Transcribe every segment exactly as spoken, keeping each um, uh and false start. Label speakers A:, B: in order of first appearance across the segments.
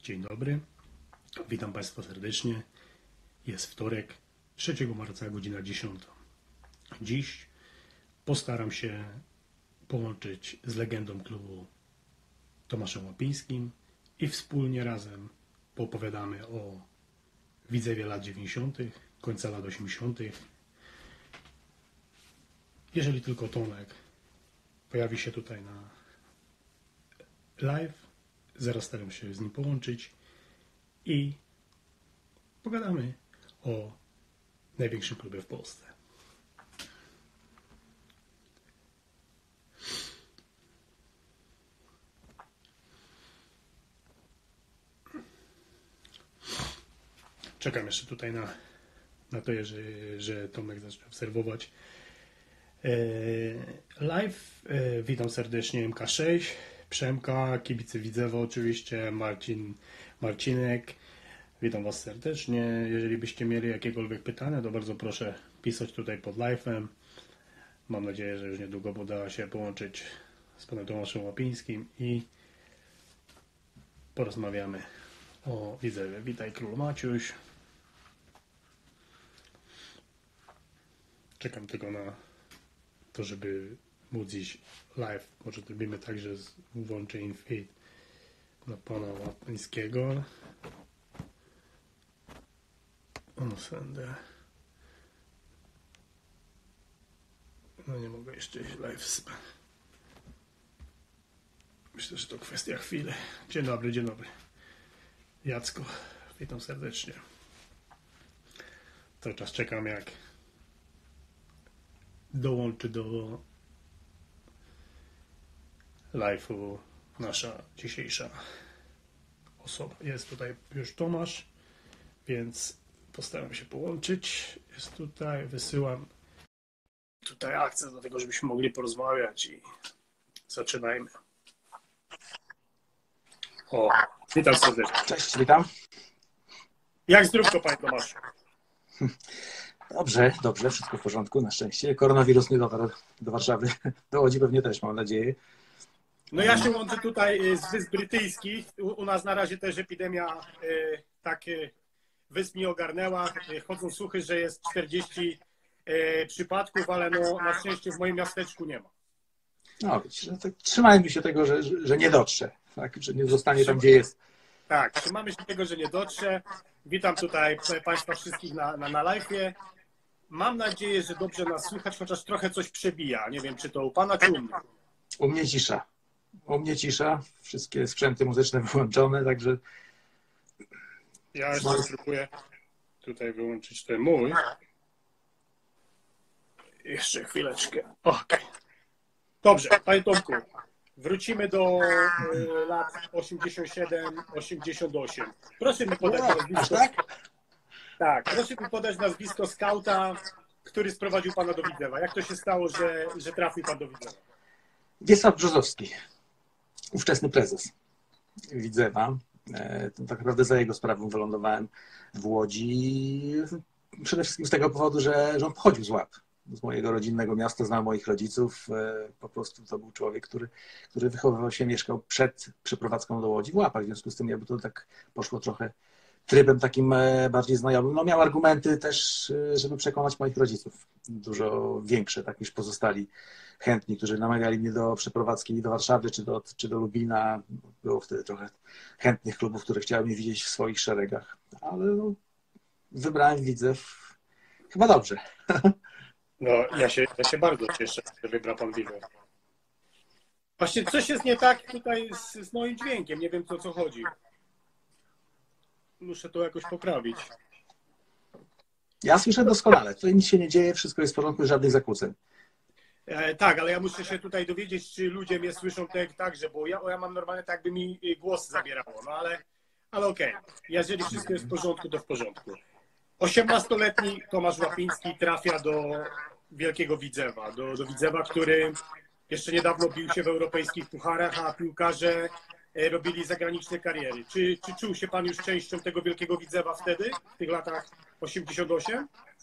A: Dzień dobry, witam Państwa serdecznie. Jest wtorek, trzeciego marca, godzina dziesiąta. Dziś postaram się połączyć z legendą klubu Tomaszem Łapińskim i wspólnie razem poopowiadamy o Widzewie lat dziewięćdziesiątych, końca lat osiemdziesiątych. Jeżeli tylko Tomek pojawi się tutaj na live, zaraz staram się z nim połączyć i pogadamy o największym klubie w Polsce. Czekam jeszcze tutaj na, na to, że, że Tomek zacznie obserwować live. Witam serdecznie M K sześć, Przemka, kibice Widzewa oczywiście, Marcin, Marcinek. Witam Was serdecznie. Jeżeli byście mieli jakiekolwiek pytania, to bardzo proszę pisać tutaj pod live'em. Mam nadzieję, że już niedługo uda się połączyć z panem Tomaszem Łapińskim i porozmawiamy o Widzewie. Witaj Król Maciuś. Czekam tylko na to, żeby móc iść live. Może zrobimy także z włączeniem feed na pana Łapińskiego. O, sędę. No nie mogę jeszcze iść live. Myślę, że to kwestia chwili. Dzień dobry, dzień dobry. Jacko, witam serdecznie. Cały czas czekam, jak dołączy do live'u nasza dzisiejsza osoba. Jest tutaj już Tomasz, więc postaram się połączyć. Jest tutaj, wysyłam tutaj akces do tego, żebyśmy mogli porozmawiać i zaczynajmy. O, witam serdecznie.
B: Cześć, witam.
A: Jak zdrówko, panie Tomaszu?
B: Dobrze, dobrze, wszystko w porządku, na szczęście. Koronawirus nie dotarł do Warszawy, do Łodzi pewnie też, mam nadzieję.
A: No ja się łączę tutaj z Wysp Brytyjskich. U, u nas na razie też epidemia y, tak y, wysp nie ogarnęła. Y, chodzą słuchy, że jest czterdzieści y, przypadków, ale no na szczęście w moim miasteczku nie ma.
B: No, no tak trzymajmy się tego, że, że, że nie dotrze, tak, że nie zostanie tam, gdzie jest.
A: Tak, trzymamy się tego, że nie dotrze. Witam tutaj Państwa wszystkich na, na, na live'ie. Mam nadzieję, że dobrze nas słychać, chociaż trochę coś przebija. Nie wiem, czy to u Pana, czy u mnie.
B: U mnie cisza. U mnie cisza. Wszystkie sprzęty muzyczne wyłączone, także...
A: Ja jeszcze spróbuję tutaj wyłączyć ten mój. Jeszcze chwileczkę. Okej. Dobrze, Panie Tomku. Wrócimy do y, lat osiemdziesiąt siedem osiemdziesiąt osiem. Proszę mi podać nazwisko.
B: Tak?
A: Tak, proszę mi podać nazwisko skauta, który sprowadził Pana do Widzewa. Jak to się stało, że, że trafił Pan do Widzewa?
B: Wiesław Brzozowski, ówczesny prezes Widzewa. Tak naprawdę za jego sprawą wylądowałem w Łodzi. Przede wszystkim z tego powodu, że, że on pochodził z Łap. Z mojego rodzinnego miasta, znał moich rodziców. Po prostu to był człowiek, który, który wychowywał się, mieszkał przed przeprowadzką do Łodzi w Łapach. W związku z tym jakby to tak poszło trochę trybem takim bardziej znajomym. No miał argumenty też, żeby przekonać moich rodziców. Dużo większe, tak niż pozostali chętni, którzy namawiali mnie do przeprowadzki do Warszawy czy do, czy do Lubina. Było wtedy trochę chętnych klubów, które chciały mnie widzieć w swoich szeregach. Ale no, wybrałem Widzew chyba dobrze.
A: No, ja się, ja się bardzo cieszę, że wybrał Pan Widzew. Właśnie coś jest nie tak tutaj z, z moim dźwiękiem. Nie wiem, o co chodzi. Muszę to jakoś poprawić.
B: Ja słyszę doskonale. Tutaj nic się nie dzieje, wszystko jest w porządku, żadnych zakłóceń.
A: E, tak, ale ja muszę się tutaj dowiedzieć, czy ludzie mnie słyszą tak, także, bo ja, ja mam normalnie tak, by mi głos zabierało, no ale, ale okej. Okay. Jeżeli wszystko jest w porządku, to w porządku. osiemnastoletni Tomasz Łapiński trafia do Wielkiego Widzewa, do, do Widzewa, który jeszcze niedawno bił się w europejskich pucharach, a piłkarze robili zagraniczne kariery. Czy, czy czuł się Pan już częścią tego Wielkiego Widzewa wtedy, w tych latach osiemdziesiąt osiem?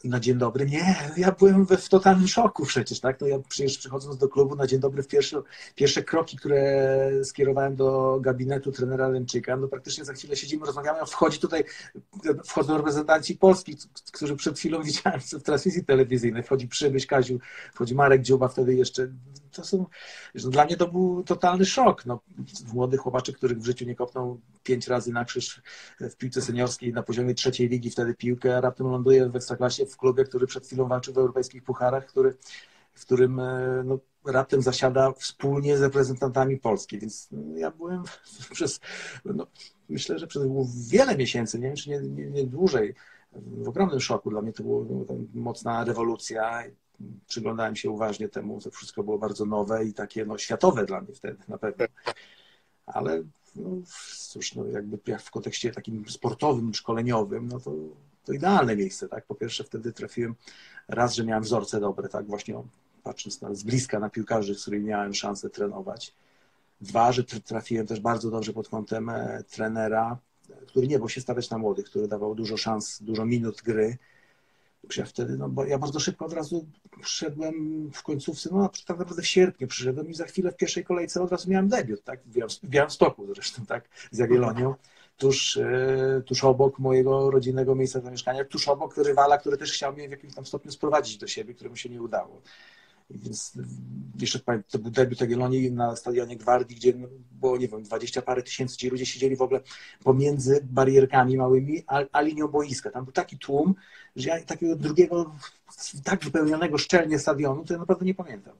B: Na dzień dobry. Nie, ja byłem w totalnym szoku przecież, tak? No ja przecież przychodząc do klubu na dzień dobry w pierwsze, pierwsze kroki, które skierowałem do gabinetu trenera Lęczyka, no praktycznie za chwilę siedzimy, rozmawiamy, a wchodzi tutaj, wchodzą reprezentanci Polski, którzy przed chwilą widziałem w transmisji telewizyjnej. Wchodzi Przybysz, Kaziu, wchodzi Marek Dziuba, wtedy jeszcze. To są, no dla mnie to był totalny szok. No, młody chłopaczek, który w życiu nie kopnął pięć razy na krzyż w piłce seniorskiej na poziomie trzeciej ligi wtedy piłkę, a raptem ląduje w Ekstraklasie w klubie, który przed chwilą walczył w europejskich pucharach, który, w którym no, raptem zasiada wspólnie z reprezentantami Polski. Więc no, ja byłem przez, no, myślę, że przez wiele miesięcy, nie wiem, czy nie, nie, nie dłużej, w ogromnym szoku. Dla mnie to była no, mocna rewolucja. Przyglądałem się uważnie temu, to wszystko było bardzo nowe i takie no, światowe dla mnie wtedy na pewno. Ale no, cóż, no, jakby jak w kontekście takim sportowym, szkoleniowym, no to, to idealne miejsce, tak? Po pierwsze wtedy trafiłem raz, że miałem wzorce dobre, tak? Właśnie patrząc na, z bliska na piłkarzy, z którymi miałem szansę trenować. Dwa, że trafiłem też bardzo dobrze pod kątem trenera, który nie bał się stawiać na młodych, który dawał dużo szans, dużo minut gry. Ja wtedy, no bo ja bardzo szybko od razu przyszedłem w końcówce, no tak naprawdę w sierpniu przyszedłem i za chwilę w pierwszej kolejce od razu miałem debiut, tak, w Białymstoku zresztą, tak, z Jagiellonią, tuż, tuż obok mojego rodzinnego miejsca zamieszkania, tuż obok rywala, który też chciał mnie w jakimś tam stopniu sprowadzić do siebie, któremu się nie udało. Więc jeszcze pamiętam, to był debiut Jagiellonii na stadionie Gwardii, gdzie było, nie wiem, dwadzieścia parę tysięcy, ci ludzie siedzieli w ogóle pomiędzy barierkami małymi, a, a linią boiska. Tam był taki tłum, że ja takiego drugiego, tak wypełnionego szczelnie stadionu, to ja naprawdę nie pamiętam.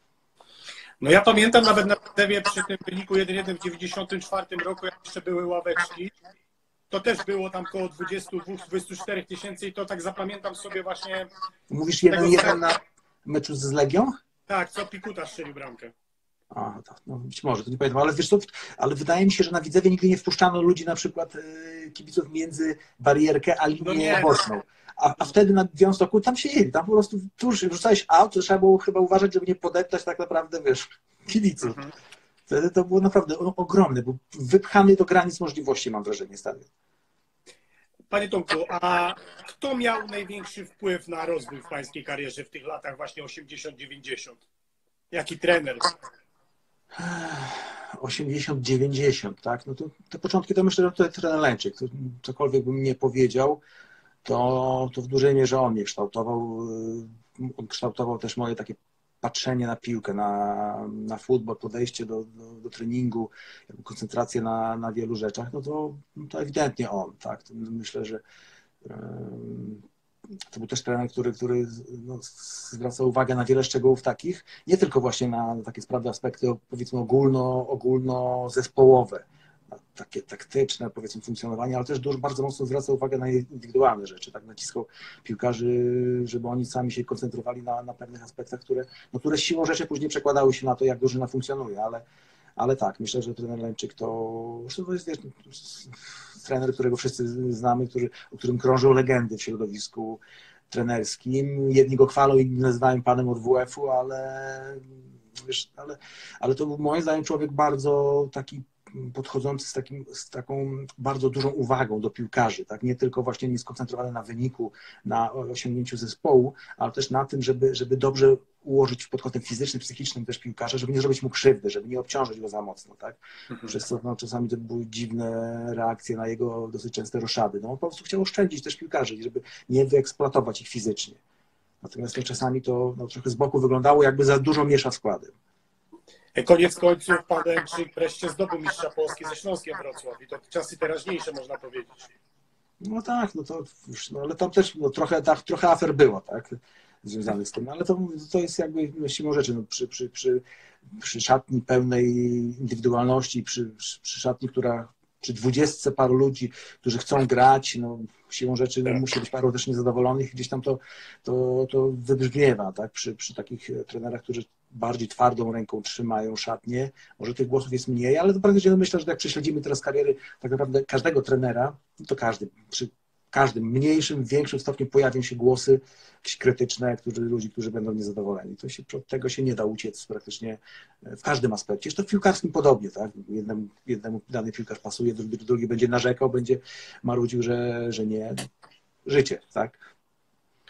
A: No ja pamiętam nawet na Tewie przy tym wyniku jeden jeden w dziewięćdziesiątym czwartym roku, jak jeszcze były ławeczki, to też było tam około dwudziestu dwóch do dwudziestu czterech tysięcy i to tak zapamiętam sobie właśnie...
B: Mówisz jeden jeden na meczu z Legią?
A: Tak, co Pikuta strzelił bramkę.
B: A, to, no być może, to nie pamiętam, ale wiesz co, ale wydaje mi się, że na Widzewie nigdy nie wpuszczano ludzi, na przykład kibiców między barierkę a linię no boczną. A, a wtedy na Białymstoku tam się jeli, tam po prostu tuż wrzucałeś aut, to trzeba było chyba uważać, żeby nie podeptać tak naprawdę, wiesz, kibiców. Mhm. Wtedy to było naprawdę ogromne, był wypchany do granic możliwości, mam wrażenie, stadion.
A: Panie Tomku, a kto miał największy wpływ na rozwój w pańskiej karierze w tych latach właśnie osiemdziesiąt dziewięćdziesiąt? Jaki trener?
B: osiemdziesiąt dziewięćdziesiąt, tak? No to te początki to myślę, że to trener Lęczyk. To, cokolwiek bym nie powiedział, to, to w dużej mierze on mnie kształtował. On kształtował też moje takie patrzenie na piłkę, na, na futbol, podejście do, do, do treningu, koncentrację na, na wielu rzeczach, no to, to ewidentnie on, tak? To myślę, że um, to był też trener, który, który no, zwraca uwagę na wiele szczegółów takich, nie tylko właśnie na takie sprawy, aspekty powiedzmy ogólno, ogólnozespołowe, na takie taktyczne powiedzmy funkcjonowanie, ale też dużo, bardzo mocno zwraca uwagę na indywidualne rzeczy, tak naciskał piłkarzy, żeby oni sami się koncentrowali na, na pewnych aspektach, które, no, które siłą rzeczy później przekładały się na to, jak drużyna funkcjonuje, ale, ale tak, myślę, że trener Lęczyk to, to jest wiesz, trener, którego wszyscy znamy, który, o którym krążą legendy w środowisku trenerskim. Jedni go chwalą, inni nazywają panem od W F-u, ale, wiesz, ale, ale to był moim zdaniem człowiek bardzo taki podchodzący z, takim, z taką bardzo dużą uwagą do piłkarzy, tak? Nie tylko właśnie nie skoncentrowany na wyniku, na osiągnięciu zespołu, ale też na tym, żeby, żeby dobrze ułożyć pod kątem fizycznym, psychicznym też piłkarza, żeby nie zrobić mu krzywdy, żeby nie obciążyć go za mocno, tak? Mhm. Przez co no, czasami to były dziwne reakcje na jego dosyć częste roszady. No, on po prostu chciał oszczędzić też piłkarzy, żeby nie wyeksploatować ich fizycznie. Natomiast no, czasami to no, trochę z boku wyglądało, jakby za dużo miesza składem.
A: Koniec końców pan Lęczyk wreszcie zdobył mistrza Polski ze Śląskiem Wrocław i to czasy teraźniejsze, można powiedzieć.
B: No tak, no to już, no, ale tam też no, trochę, tak, trochę afer było, tak, związanych z tym, ale to, to jest jakby siłą rzeczy, no, przy, przy, przy, przy szatni pełnej indywidualności, przy, przy szatni, która przy dwudziestce paru ludzi, którzy chcą grać, no siłą rzeczy no, musi być paru też niezadowolonych, gdzieś tam to, to, to wybrzmiewa, tak, przy, przy takich trenerach, którzy bardziej twardą ręką trzymają szatnię. Może tych głosów jest mniej, ale to praktycznie myślę, że jak prześledzimy teraz kariery tak naprawdę każdego trenera, to każdy, przy każdym mniejszym, większym stopniu pojawią się głosy jakieś krytyczne, którzy, ludzi, którzy będą niezadowoleni. To się, od tego się nie da uciec praktycznie w każdym aspekcie. Zresztą w piłkarskim podobnie, tak? Jednemu, jednemu dany piłkarz pasuje, drugi, drugi będzie narzekał, będzie marudził, że, że nie. Życie, tak?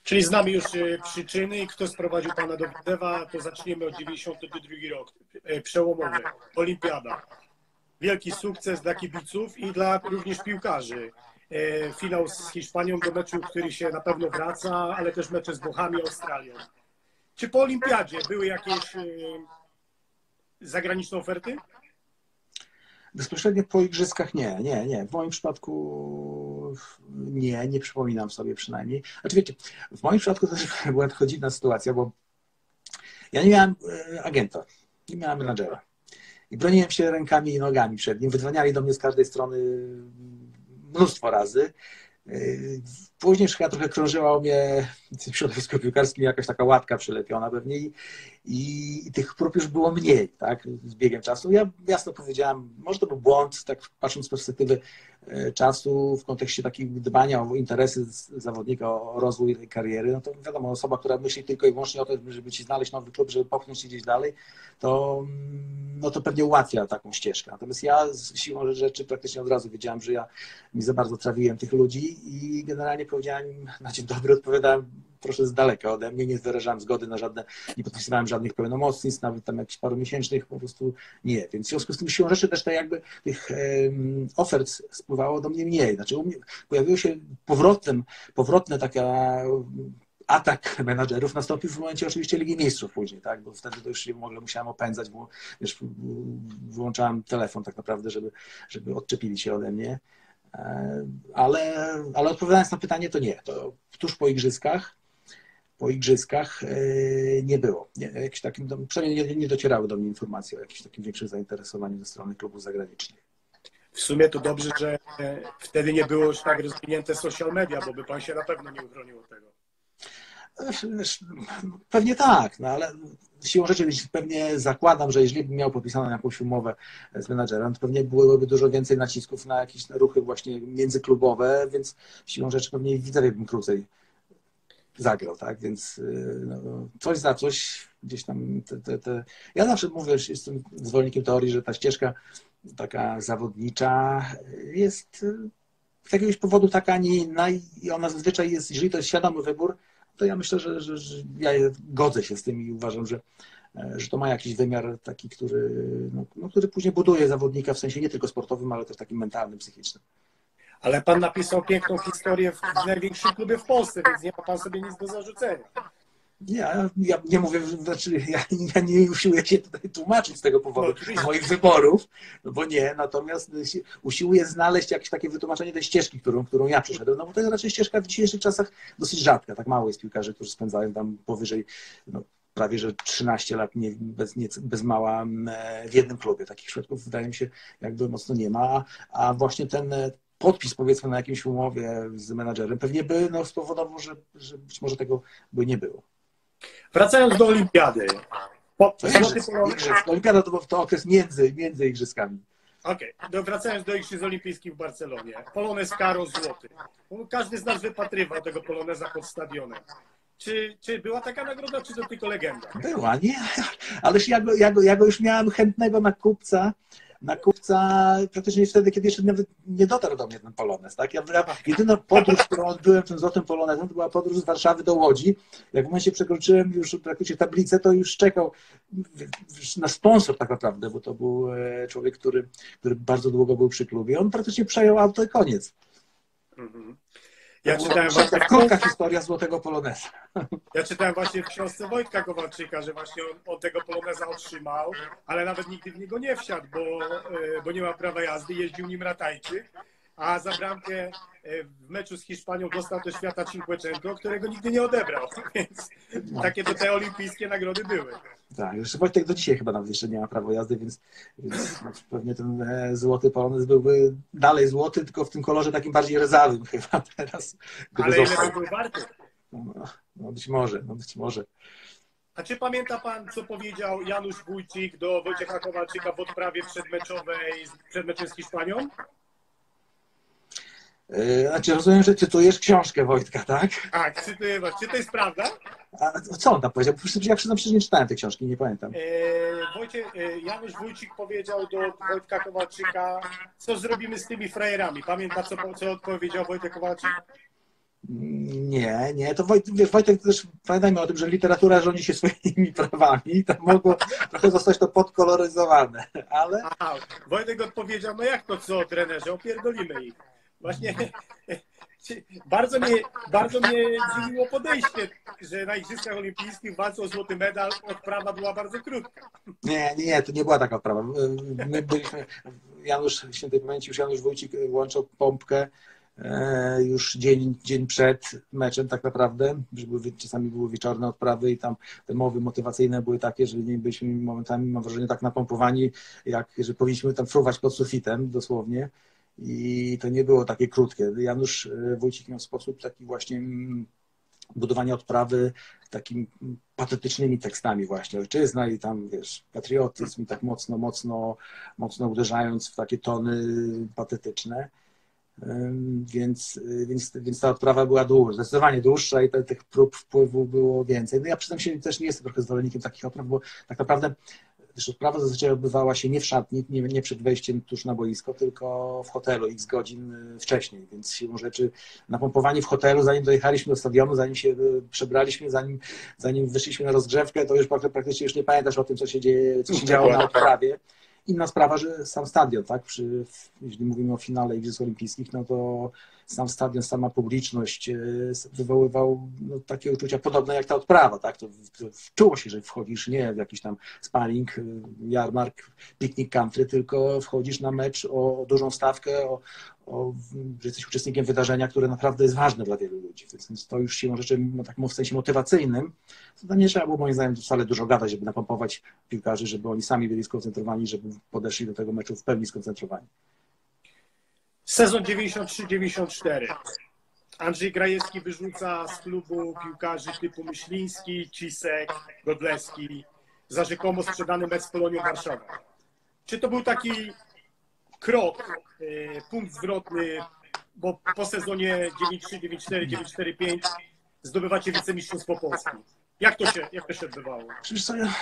A: Czyli znamy już e, przyczyny i kto sprowadził pana do Widzewa, to zaczniemy od dziewięćdziesiąty drugi rok, e, przełomowy, olimpiada. Wielki sukces dla kibiców i dla również piłkarzy. E, Finał z Hiszpanią do meczu, który się na pewno wraca, ale też mecze z Włochami, Australią. Czy po olimpiadzie były jakieś e, zagraniczne oferty?
B: Bezpośrednio po igrzyskach nie, nie, nie. W moim przypadku nie, nie przypominam sobie przynajmniej. Znaczy wiecie, w moim przypadku też była tylko dziwna sytuacja, bo ja nie miałem agenta, nie miałem menadżera. I broniłem się rękami i nogami przed nim. Wydzwaniali do mnie z każdej strony mnóstwo razy. Później chyba trochę krążyła o mnie w środowisku piłkarskim jakaś taka łatka przylepiona pewnie i, i, i tych prób już było mniej, tak, z biegiem czasu. Ja jasno powiedziałem, może to był błąd, tak patrząc z perspektywy czasu w kontekście takiego dbania o interesy zawodnika, o rozwój tej kariery, no to wiadomo, osoba, która myśli tylko i wyłącznie o tym, żeby ci znaleźć nowy klub, żeby popchnąć się gdzieś dalej, to, no to pewnie ułatwia taką ścieżkę. Natomiast ja z siłą rzeczy praktycznie od razu wiedziałem, że ja nie za bardzo trawiłem tych ludzi i generalnie powiedziałem im na dzień dobry, odpowiadałem proszę z daleka ode mnie, nie wyrażałem zgody na żadne, nie podpisywałem żadnych pełnomocnictw, nawet tam jakichś parumiesięcznych, po prostu nie. Więc w związku z tym siłą rzeczy też to jakby tych um, ofert spływało do mnie mniej. Znaczy u mnie pojawiło się powrotem, powrotne taka atak menadżerów nastąpił w momencie oczywiście Ligi Mistrzów później, tak? Bo wtedy to już w ogóle musiałem opędzać, bo wiesz, wyłączałem telefon tak naprawdę, żeby, żeby odczepili się ode mnie. Ale, ale odpowiadając na pytanie, to nie. To tuż po igrzyskach, po igrzyskach nie było. Nie, jakieś takim, przynajmniej nie, nie docierały do mnie informacje o jakimś takim większym zainteresowaniu ze strony klubów zagranicznych.
A: W sumie to dobrze, że wtedy nie było już tak rozwinięte social media, bo by pan się na pewno nie uchronił od tego.
B: Pewnie tak, no ale siłą rzeczy pewnie zakładam, że jeżeli bym miał podpisaną jakąś umowę z menadżerem, to pewnie byłoby dużo więcej nacisków na jakieś ruchy właśnie międzyklubowe, więc siłą rzeczy pewnie w Widzewie bym krócej zagrał, tak? Więc no, coś za coś gdzieś tam te, te, te... Ja zawsze mówię, że jestem zwolennikiem teorii, że ta ścieżka taka zawodnicza jest z jakiegoś powodu taka, a nie inna i ona zazwyczaj jest, jeżeli to jest świadomy wybór, to ja myślę, że, że, że ja godzę się z tym i uważam, że, że to ma jakiś wymiar taki, który, no, no, który później buduje zawodnika w sensie nie tylko sportowym, ale też takim mentalnym, psychicznym.
A: Ale pan napisał piękną historię w największym klubie w Polsce, więc nie ma pan sobie nic do zarzucenia.
B: Ja, ja nie mówię, znaczy ja, ja nie usiłuję się tutaj tłumaczyć z tego powodu no, moich wyborów, no bo nie, natomiast usiłuję znaleźć jakieś takie wytłumaczenie tej ścieżki, którą, którą ja przeszedłem, no bo to jest raczej ścieżka w dzisiejszych czasach dosyć rzadka, tak mało jest piłkarzy, którzy spędzają tam powyżej no, prawie że trzynaście lat nie, bez, nie, bez mała w jednym klubie. Takich przypadków wydaje mi się jakby mocno nie ma, a właśnie ten podpis powiedzmy na jakimś umowie z menadżerem pewnie by no, spowodował, że, że być może tego by nie było.
A: Wracając do olimpiady. Po,
B: igrzysk, igrzysk. Olimpiada to, to okres między, między igrzyskami.
A: Okej, okay. Wracając do Igrzysk Olimpijskich w Barcelonie. Polonez Karo złoty. Każdy z nas wypatrywał tego poloneza pod stadionem. Czy, czy była taka nagroda, czy to tylko legenda?
B: Była, nie? Ależ ja go, ja go, ja go już miałem chętnego na kupca. Na kupca praktycznie wtedy, kiedy jeszcze nawet nie dotarł do mnie ten polonez. Tak? Ja, ja, jedyna podróż, którą odbyłem tym złotym polonezem, to była podróż z Warszawy do Łodzi. Jak w momencie przekroczyłem już praktycznie tablicę, to już czekał na sponsor tak naprawdę, bo to był człowiek, który, który bardzo długo był przy klubie. On praktycznie przejął auto i koniec.
A: Mhm. Ja czytałem
B: właśnie krótka historia złotego poloneza.
A: Ja czytałem właśnie w książce Wojtka Kowalczyka, że właśnie on, on tego poloneza otrzymał, ale nawet nigdy w niego nie wsiadł, bo, bo nie ma prawa jazdy, jeździł nim Ratajczyk, a za bramkę w meczu z Hiszpanią dostał też Świata Cinquecento, którego nigdy nie odebrał, więc takie to te olimpijskie nagrody były.
B: Tak, jeszcze Wojtek do dzisiaj chyba nawet jeszcze nie ma prawa jazdy, więc, więc pewnie ten złoty polonez byłby dalej złoty, tylko w tym kolorze takim bardziej rdzawych chyba teraz.
A: Ale ile to był warty?
B: No, no być może, no być może.
A: A czy pamięta pan, co powiedział Janusz Wójcik do Wojciecha Kowalczyka w odprawie przedmeczowej, przed meczem z Hiszpanią?
B: Znaczy rozumiem, że cytujesz książkę Wojtka, tak?
A: Tak, cytuję was. Czy to jest prawda?
B: A co on tam powiedział? Ja przyznam się, że nie czytałem tej książki, nie pamiętam.
A: E, Wojcie, e, Janusz Wójcik powiedział do Wojtka Kowalczyka, co zrobimy z tymi frajerami. Pamięta, co, co odpowiedział Wojtek Kowalczyk?
B: Nie, nie, to Wojtek, wiesz, Wojtek też, pamiętajmy o tym, że literatura rządzi się swoimi prawami i tam mogło trochę zostać to podkoloryzowane, ale...
A: Aha, Wojtek odpowiedział, no jak to co, trenerze, opierdolimy ich. Właśnie bardzo mnie, bardzo mnie dziwiło podejście, że na Igrzyskach Olimpijskich w walce o złoty medal odprawa była bardzo krótka.
B: Nie, nie, nie, to nie była taka odprawa. My byliśmy, Janusz, świętej pamięci, już Janusz Wójcik włączał pompkę już dzień, dzień przed meczem tak naprawdę, że były, czasami były wieczorne odprawy i tam te mowy motywacyjne były takie, że nie byliśmy momentami, mam wrażenie, tak napompowani, jak że powinniśmy tam fruwać pod sufitem dosłownie i to nie było takie krótkie. Janusz Wójcik miał sposób taki właśnie budowania odprawy takimi patetycznymi tekstami właśnie, ojczyzna i tam, wiesz, patriotyzm i tak mocno, mocno, mocno uderzając w takie tony patetyczne. Więc, więc, więc ta odprawa była dłuższa, zdecydowanie dłuższa i te, tych prób wpływu było więcej. No ja przyznam się, też nie jestem trochę zwolennikiem takich odpraw, bo tak naprawdę też odprawa zazwyczaj odbywała się nie w szatni, nie, nie przed wejściem tuż na boisko, tylko w hotelu x godzin wcześniej, więc siłą rzeczy napompowanie w hotelu, zanim dojechaliśmy do stadionu, zanim się przebraliśmy, zanim, zanim wyszliśmy na rozgrzewkę, to już praktycznie już nie pamiętasz o tym, co się dzieje, co się działo na odprawie. Inna sprawa, że sam stadion, tak, przy, jeśli mówimy o finale Igrzysk Olimpijskich, no to sam stadion, sama publiczność wywoływał no, takie uczucia podobne jak ta odprawa, tak, to, to czuło się, że wchodzisz nie w jakiś tam sparring, jarmark, piknik country, tylko wchodzisz na mecz o dużą stawkę, o, o, że jesteś uczestnikiem wydarzenia, które naprawdę jest ważne dla wielu ludzi, więc to już siłą rzeczy, no, tak w sensie motywacyjnym, to nie trzeba było moim zdaniem wcale dużo gadać, żeby napompować piłkarzy, żeby oni sami byli skoncentrowani, żeby podeszli do tego meczu w pełni skoncentrowani.
A: Sezon dziewięćdziesiąt trzy dziewięćdziesiąt cztery. Andrzej Grajewski wyrzuca z klubu piłkarzy typu Myśliński, Cisek, Godlewski za rzekomo sprzedany mecz z Polonią Warszawa. Czy to był taki krok, punkt zwrotny, bo po sezonie dziewięć trzy, dziewięć cztery, dziewięć cztery pięć zdobywacie wicemistrzostwo Polski? Jak to się, jak to się odbywało?
B: Przecież co, ja,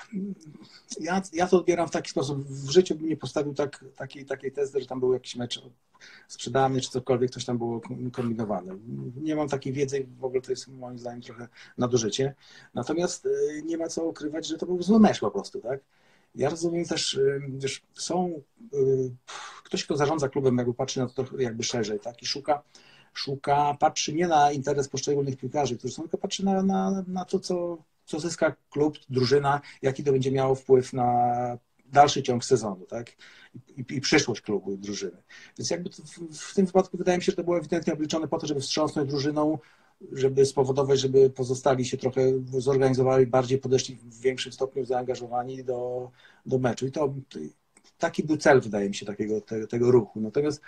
B: ja, ja to odbieram w taki sposób. W życiu bym nie postawił tak, takiej, takiej tezy, że tam był jakiś mecz sprzedany, czy cokolwiek, coś tam było kombinowane. Nie mam takiej wiedzy, w ogóle to jest moim zdaniem trochę nadużycie. Natomiast nie ma co ukrywać, że to był zły mecz po prostu, tak? Ja rozumiem też, wiesz, są, ktoś, kto zarządza klubem, jakby patrzy na to jakby szerzej, tak? I szuka szuka, patrzy nie na interes poszczególnych piłkarzy, którzy są, tylko patrzy na, na, na to, co, co zyska klub, drużyna, jaki to będzie miało wpływ na dalszy ciąg sezonu, tak? I, i przyszłość klubu i drużyny. Więc jakby w, w tym wypadku wydaje mi się, że to było ewidentnie obliczone po to, żeby wstrząsnąć drużyną, żeby spowodować, żeby pozostali się trochę zorganizowali, bardziej podeszli w większym stopniu zaangażowani do, do meczu. I to, to taki był cel, wydaje mi się, takiego, te, tego ruchu. Natomiast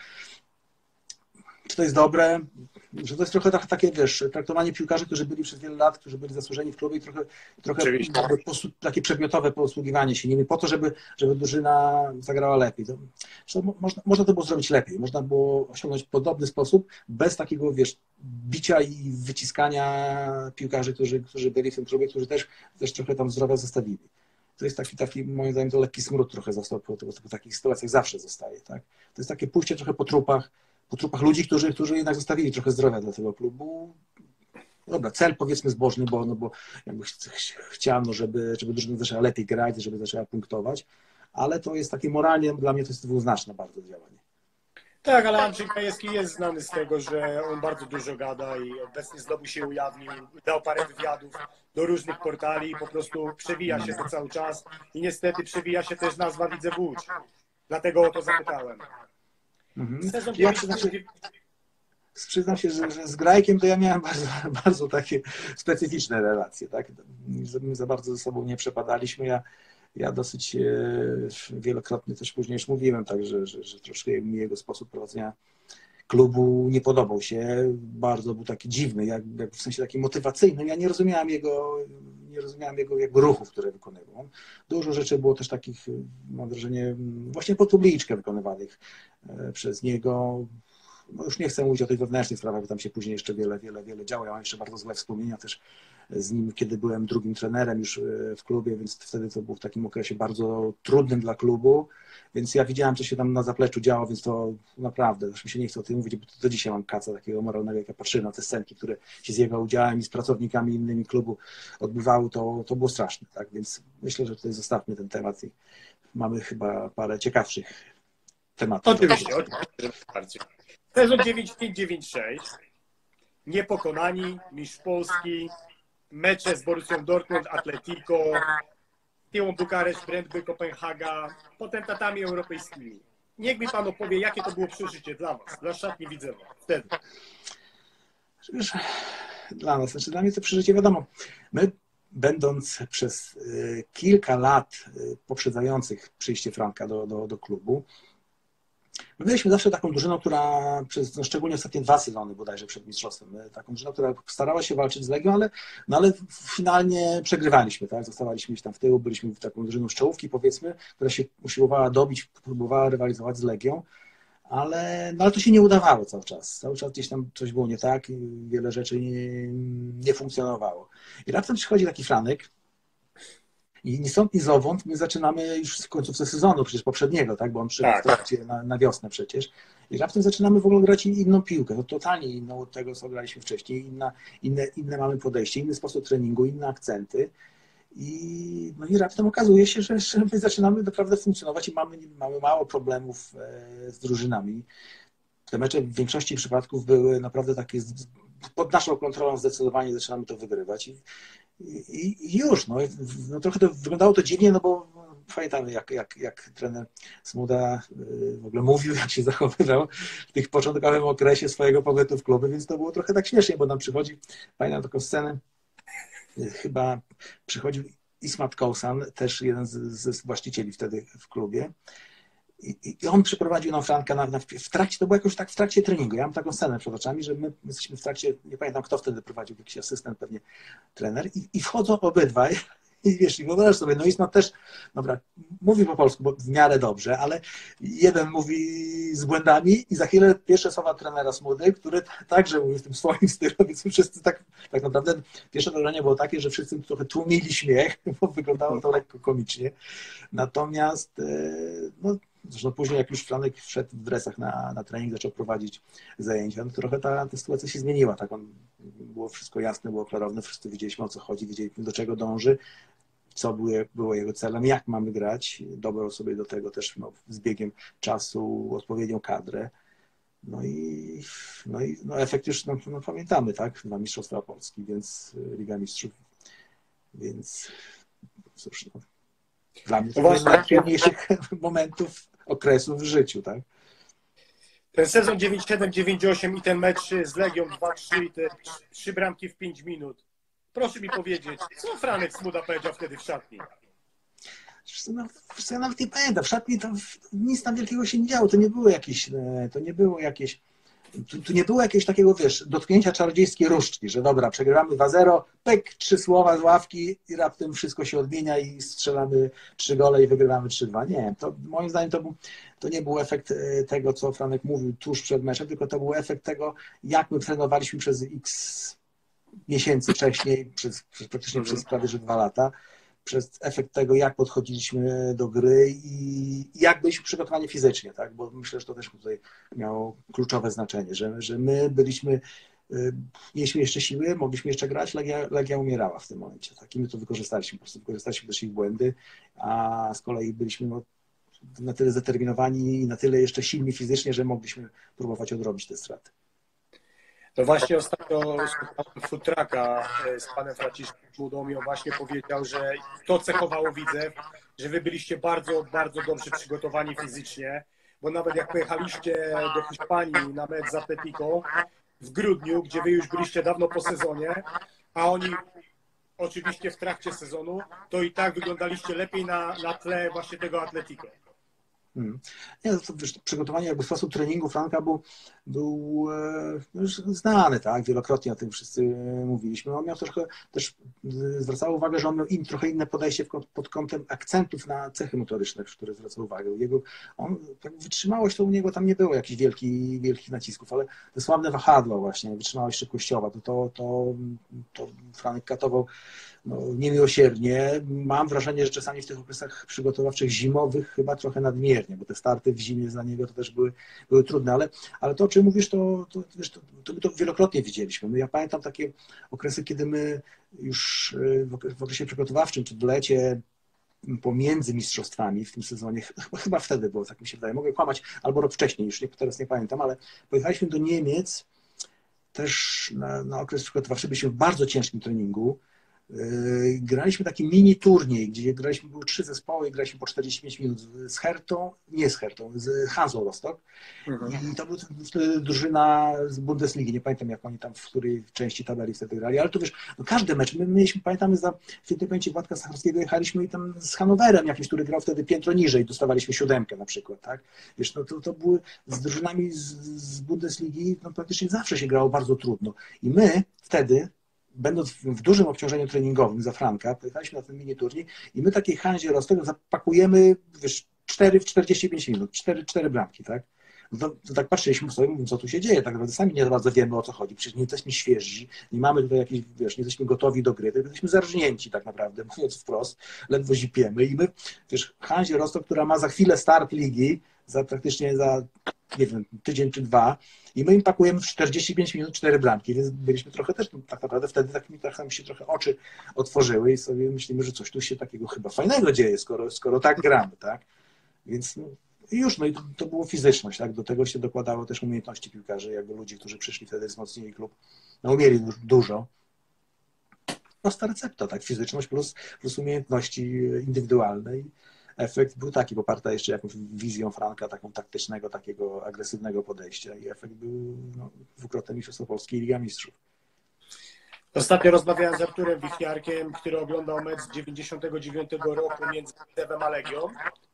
B: czy to jest dobre? Że to jest trochę takie, wiesz, traktowanie piłkarzy, którzy byli przez wiele lat, którzy byli zasłużeni w klubie i trochę, trochę takie przedmiotowe posługiwanie się nimi po to, żeby, żeby drużyna zagrała lepiej. To, to można, można to było zrobić lepiej. Można było osiągnąć podobny sposób bez takiego, wiesz, bicia i wyciskania piłkarzy, którzy, którzy byli w tym klubie, którzy też, też trochę tam zdrowia zostawili. To jest taki, taki, moim zdaniem, to lekki smród trochę został, po, po takich sytuacjach zawsze zostaje. Tak? To jest takie pójście trochę po trupach, po trupach ludzi, którzy, którzy jednak zostawili trochę zdrowia dla tego klubu. Dobra, cel powiedzmy zbożny, bo, no bo jakby ch chciano, żeby, żeby drużyna zaczęła lepiej grać, żeby zaczęła punktować, ale to jest takie moralnie, dla mnie to jest dwuznaczne bardzo działanie.
A: Tak, ale Andrzej Grajewski jest znany z tego, że on bardzo dużo gada i obecnie znowu się ujawnił, dał parę wywiadów do różnych portali i po prostu przewija się to cały czas i niestety przewija się też nazwa Widzew Łódź. Dlatego o to zapytałem.
B: Mhm. Ja przyznam się, przyznam się że, że z Grajkiem to ja miałem bardzo, bardzo takie specyficzne relacje. Tak? My za bardzo ze sobą nie przepadaliśmy. Ja, ja dosyć e, wielokrotnie też później już mówiłem, tak, że, że, że troszkę mi jego sposób prowadzenia klubu nie podobał się. Bardzo był taki dziwny, jak, jak w sensie taki motywacyjny. Ja nie rozumiałem jego, nie rozumiałem jego jakby ruchów, które wykonywał. Dużo rzeczy było też takich, mam wrażenie, właśnie pod publiczkę wykonywanych przez niego. No już nie chcę mówić o tych wewnętrznych sprawach, bo tam się później jeszcze wiele, wiele, wiele działo. Ja mam jeszcze bardzo złe wspomnienia też z nim, kiedy byłem drugim trenerem już w klubie, więc wtedy to był w takim okresie bardzo trudnym dla klubu, więc ja widziałem, co się tam na zapleczu działo, więc to naprawdę, już mi się nie chce o tym mówić, bo to do dzisiaj mam kaca takiego moralnego, jak ja patrzyłem na te scenki, które się z jego udziałem i z pracownikami innymi klubu odbywały, to, to było straszne, tak, więc myślę, że tutaj zostawmy ten temat i mamy chyba parę ciekawszych tematów.
A: Oczywiście, oczywiście. Sezon dziewięć pięć dziewięć sześć, niepokonani, mistrz Polski, mecze z Borussią Dortmund, Atletico, Tyłą Bukaresz, Brentby, Kopenhaga, potentatami europejskimi. Niech mi pan opowie, jakie to było przeżycie dla was, dla szatni Widzewa wtedy.
B: Wiesz, dla nas, znaczy dla mnie to przeżycie, wiadomo, my będąc przez y, kilka lat y, poprzedzających przyjście Franka do, do, do klubu, my byliśmy zawsze taką drużyną, która przez, no szczególnie ostatnie dwa sezony bodajże przed mistrzostwem, taką drużyną, która starała się walczyć z Legią, ale, no ale finalnie przegrywaliśmy, tak? Zostawaliśmy gdzieś tam w tyłu, byliśmy taką drużyną z czołówki, powiedzmy, która się usiłowała dobić, próbowała rywalizować z Legią, ale, no ale to się nie udawało cały czas. Cały czas gdzieś tam coś było nie tak i wiele rzeczy nie, nie funkcjonowało. I raptem przychodzi taki Franek, i ni stąd, ni zowąd my zaczynamy już w końcówce sezonu, przecież poprzedniego, tak? Bo on przyszedł
A: Tak.
B: w trakcie na, na wiosnę przecież. I raptem zaczynamy w ogóle grać inną piłkę, to totalnie inną od tego, co graliśmy wcześniej. Inna, inne, inne mamy podejście, inny sposób treningu, inne akcenty. I, no i raptem okazuje się, że, że my zaczynamy naprawdę funkcjonować i mamy, mamy mało problemów z drużynami. Te mecze w większości przypadków były naprawdę takie pod naszą kontrolą, zdecydowanie zaczynamy to wygrywać. I, i, i już, no, no trochę to wyglądało to dziwnie, no bo pamiętamy jak, jak, jak trener Smuda w ogóle mówił, jak się zachowywał w tych początkowym okresie swojego pobytu w klubie, więc to było trochę tak śmiesznie, bo nam przychodzi, pamiętam taką scenę, chyba przychodził Ismat Kołsan, też jeden z, z właścicieli wtedy w klubie, I, I on przyprowadził nam Franka na, na, w trakcie, to było jakoś tak w trakcie treningu. Ja mam taką scenę przed oczami, że my, my jesteśmy w trakcie, nie pamiętam kto wtedy prowadził, jakiś asystent, pewnie trener, i, i wchodzą obydwaj. I wiesz, i wyobraź sobie, no Ismat też, dobra, mówi po polsku, bo w miarę dobrze, ale jeden mówi z błędami i za chwilę pierwsze słowa trenera Smudy, który także mówi w tym swoim stylu, więc wszyscy tak, tak naprawdę pierwsze wrażenie było takie, że wszyscy trochę tłumili śmiech, bo wyglądało to lekko komicznie. Natomiast, no, zresztą później jak już Franek wszedł w dresach na, na trening, zaczął prowadzić zajęcia, no trochę ta, ta sytuacja się zmieniła. Tak? On, było wszystko jasne, było klarowne, wszyscy wiedzieliśmy o co chodzi, wiedzieliśmy do czego dąży, co było, było jego celem, jak mamy grać. Dobrał sobie do tego też no, z biegiem czasu odpowiednią kadrę. No i, no i no efekt już no, no, pamiętamy, tak? Dwa mistrzostwa Polski, więc Liga Mistrzów. Więc cóż, no, dla mnie to jest jeden z najtrudniejszych momentów, okresów w życiu, tak?
A: Ten sezon dziewięć siedem, dziewięć osiem i ten mecz z Legią dwa trzy i te trzy bramki w pięć minut. Proszę mi powiedzieć, co Franek Smuda powiedział wtedy w szatni?
B: No, ja nawet nie pamiętam. W szatni to nic tam wielkiego się nie działo. To nie było jakieś, to nie było jakieś, tu, tu nie było jakiegoś takiego, wiesz, dotknięcia czarodziejskiej różdżki, że dobra, przegrywamy dwa zero, pek, trzy słowa z ławki i raptem wszystko się odmienia i strzelamy trzy gole i wygrywamy trzy dwa. Nie, to moim zdaniem to, był, to nie był efekt tego, co Franek mówił tuż przed meczem, tylko to był efekt tego, jak my trenowaliśmy przez x miesięcy wcześniej, przez, przez praktycznie przez prawie że dwa lata, przez efekt tego, jak podchodziliśmy do gry i jak byliśmy przygotowani fizycznie, tak? Bo myślę, że to też tutaj miało kluczowe znaczenie, że, że my byliśmy, mieliśmy jeszcze siły, mogliśmy jeszcze grać, Legia, Legia umierała w tym momencie, tak? I my to wykorzystaliśmy, po prostu wykorzystaliśmy też ich błędy, a z kolei byliśmy no, na tyle zdeterminowani i na tyle jeszcze silni fizycznie, że mogliśmy próbować odrobić te straty.
A: To właśnie ostatnio słuchałem futraka z panem Franciszkiem Smudą i on właśnie powiedział, że to cechowało Widzew, że wy byliście bardzo, bardzo dobrze przygotowani fizycznie, bo nawet jak pojechaliście do Hiszpanii na mecz z Atletico w grudniu, gdzie wy już byliście dawno po sezonie, a oni oczywiście w trakcie sezonu, to i tak wyglądaliście lepiej na, na tle właśnie tego Atletico.
B: Hmm. Nie, to, wiesz, przygotowanie, jakby sposób treningu Franka był, był e, już znany, tak? Wielokrotnie o tym wszyscy mówiliśmy. On miał trochę też, zwracał uwagę, że on miał im trochę inne podejście w, pod kątem akcentów na cechy motoryczne, które zwracał uwagę. Jego, on, tak, wytrzymałość to u niego tam nie było jakichś wielkich, wielkich nacisków, ale te sławne wahadła właśnie, wytrzymałość szybkościowa, to, to, to, to Franek katował no, niemiłosiernie. Mam wrażenie, że czasami w tych okresach przygotowawczych zimowych chyba trochę nadmiernie, bo te starty w zimie dla niego to też były, były trudne, ale, ale to, o czym mówisz, to, to, wiesz, to, to, to wielokrotnie widzieliśmy. No, ja pamiętam takie okresy, kiedy my już w okresie przygotowawczym, czy w lecie pomiędzy mistrzostwami w tym sezonie, chyba, chyba wtedy było, tak mi się wydaje, mogę kłamać, albo rok wcześniej, już nie, teraz nie pamiętam, ale pojechaliśmy do Niemiec też na, na okres przygotowawczy, byliśmy w bardzo ciężkim treningu. Graliśmy taki mini turniej, gdzie graliśmy, były trzy zespoły i graliśmy po czterdzieści pięć minut z Hertą, nie z Hertą, z Hanzą Rostock. Mhm. I to była wtedy drużyna z Bundesligi, nie pamiętam jak oni tam, w której części tabeli wtedy grali, ale to wiesz, no każdy mecz, my mieliśmy, pamiętamy za świętej pamięci Władka Sacharskiego, jechaliśmy i tam z Hanowerem jakimś, który grał wtedy piętro niżej, dostawaliśmy siódemkę na przykład, tak? Wiesz, no to, to były z drużynami z, z Bundesligi, no praktycznie zawsze się grało bardzo trudno. I my wtedy, będąc w dużym obciążeniu treningowym za Franka, pojechaliśmy na ten mini turniej i my takiej Hanzie Rostock zapakujemy, wiesz, cztery w czterdzieści pięć minut, cztery, cztery bramki, tak? No, to tak patrzyliśmy sobie, mówimy, co tu się dzieje, tak naprawdę sami nie bardzo wiemy, o co chodzi, przecież nie jesteśmy świeżi, nie mamy tutaj jakiejś, wiesz, nie jesteśmy gotowi do gry, tylko jesteśmy zarżnięci tak naprawdę, mówiąc wprost, ledwo zipiemy i my, wiesz, Hanzie Rostock, która ma za chwilę start ligi, za praktycznie za, nie wiem, tydzień czy dwa, i my im pakujemy w czterdzieści pięć minut cztery bramki, więc byliśmy trochę też, no, tak naprawdę wtedy tak mi, tak mi się trochę oczy otworzyły i sobie myślimy, że coś tu się takiego chyba fajnego dzieje, skoro, skoro tak gramy, tak? Więc no, i już, no i to, to było fizyczność, tak? Do tego się dokładało też umiejętności piłkarzy, jakby ludzi, którzy przyszli wtedy wzmocnili klub, no umieli dużo. Prosta recepta, tak? Fizyczność plus, plus umiejętności indywidualne i efekt był taki, poparta jeszcze jakąś wizją Franka, taką taktycznego, takiego agresywnego podejścia i efekt był no, dwukrotne mistrzostwo Polski i Liga Mistrzów.
A: Ostatnio rozmawiałem z Arturem Wichniarkiem, który oglądał mecz z dziewięćdziesiątego dziewiątego roku między Widewem a Legią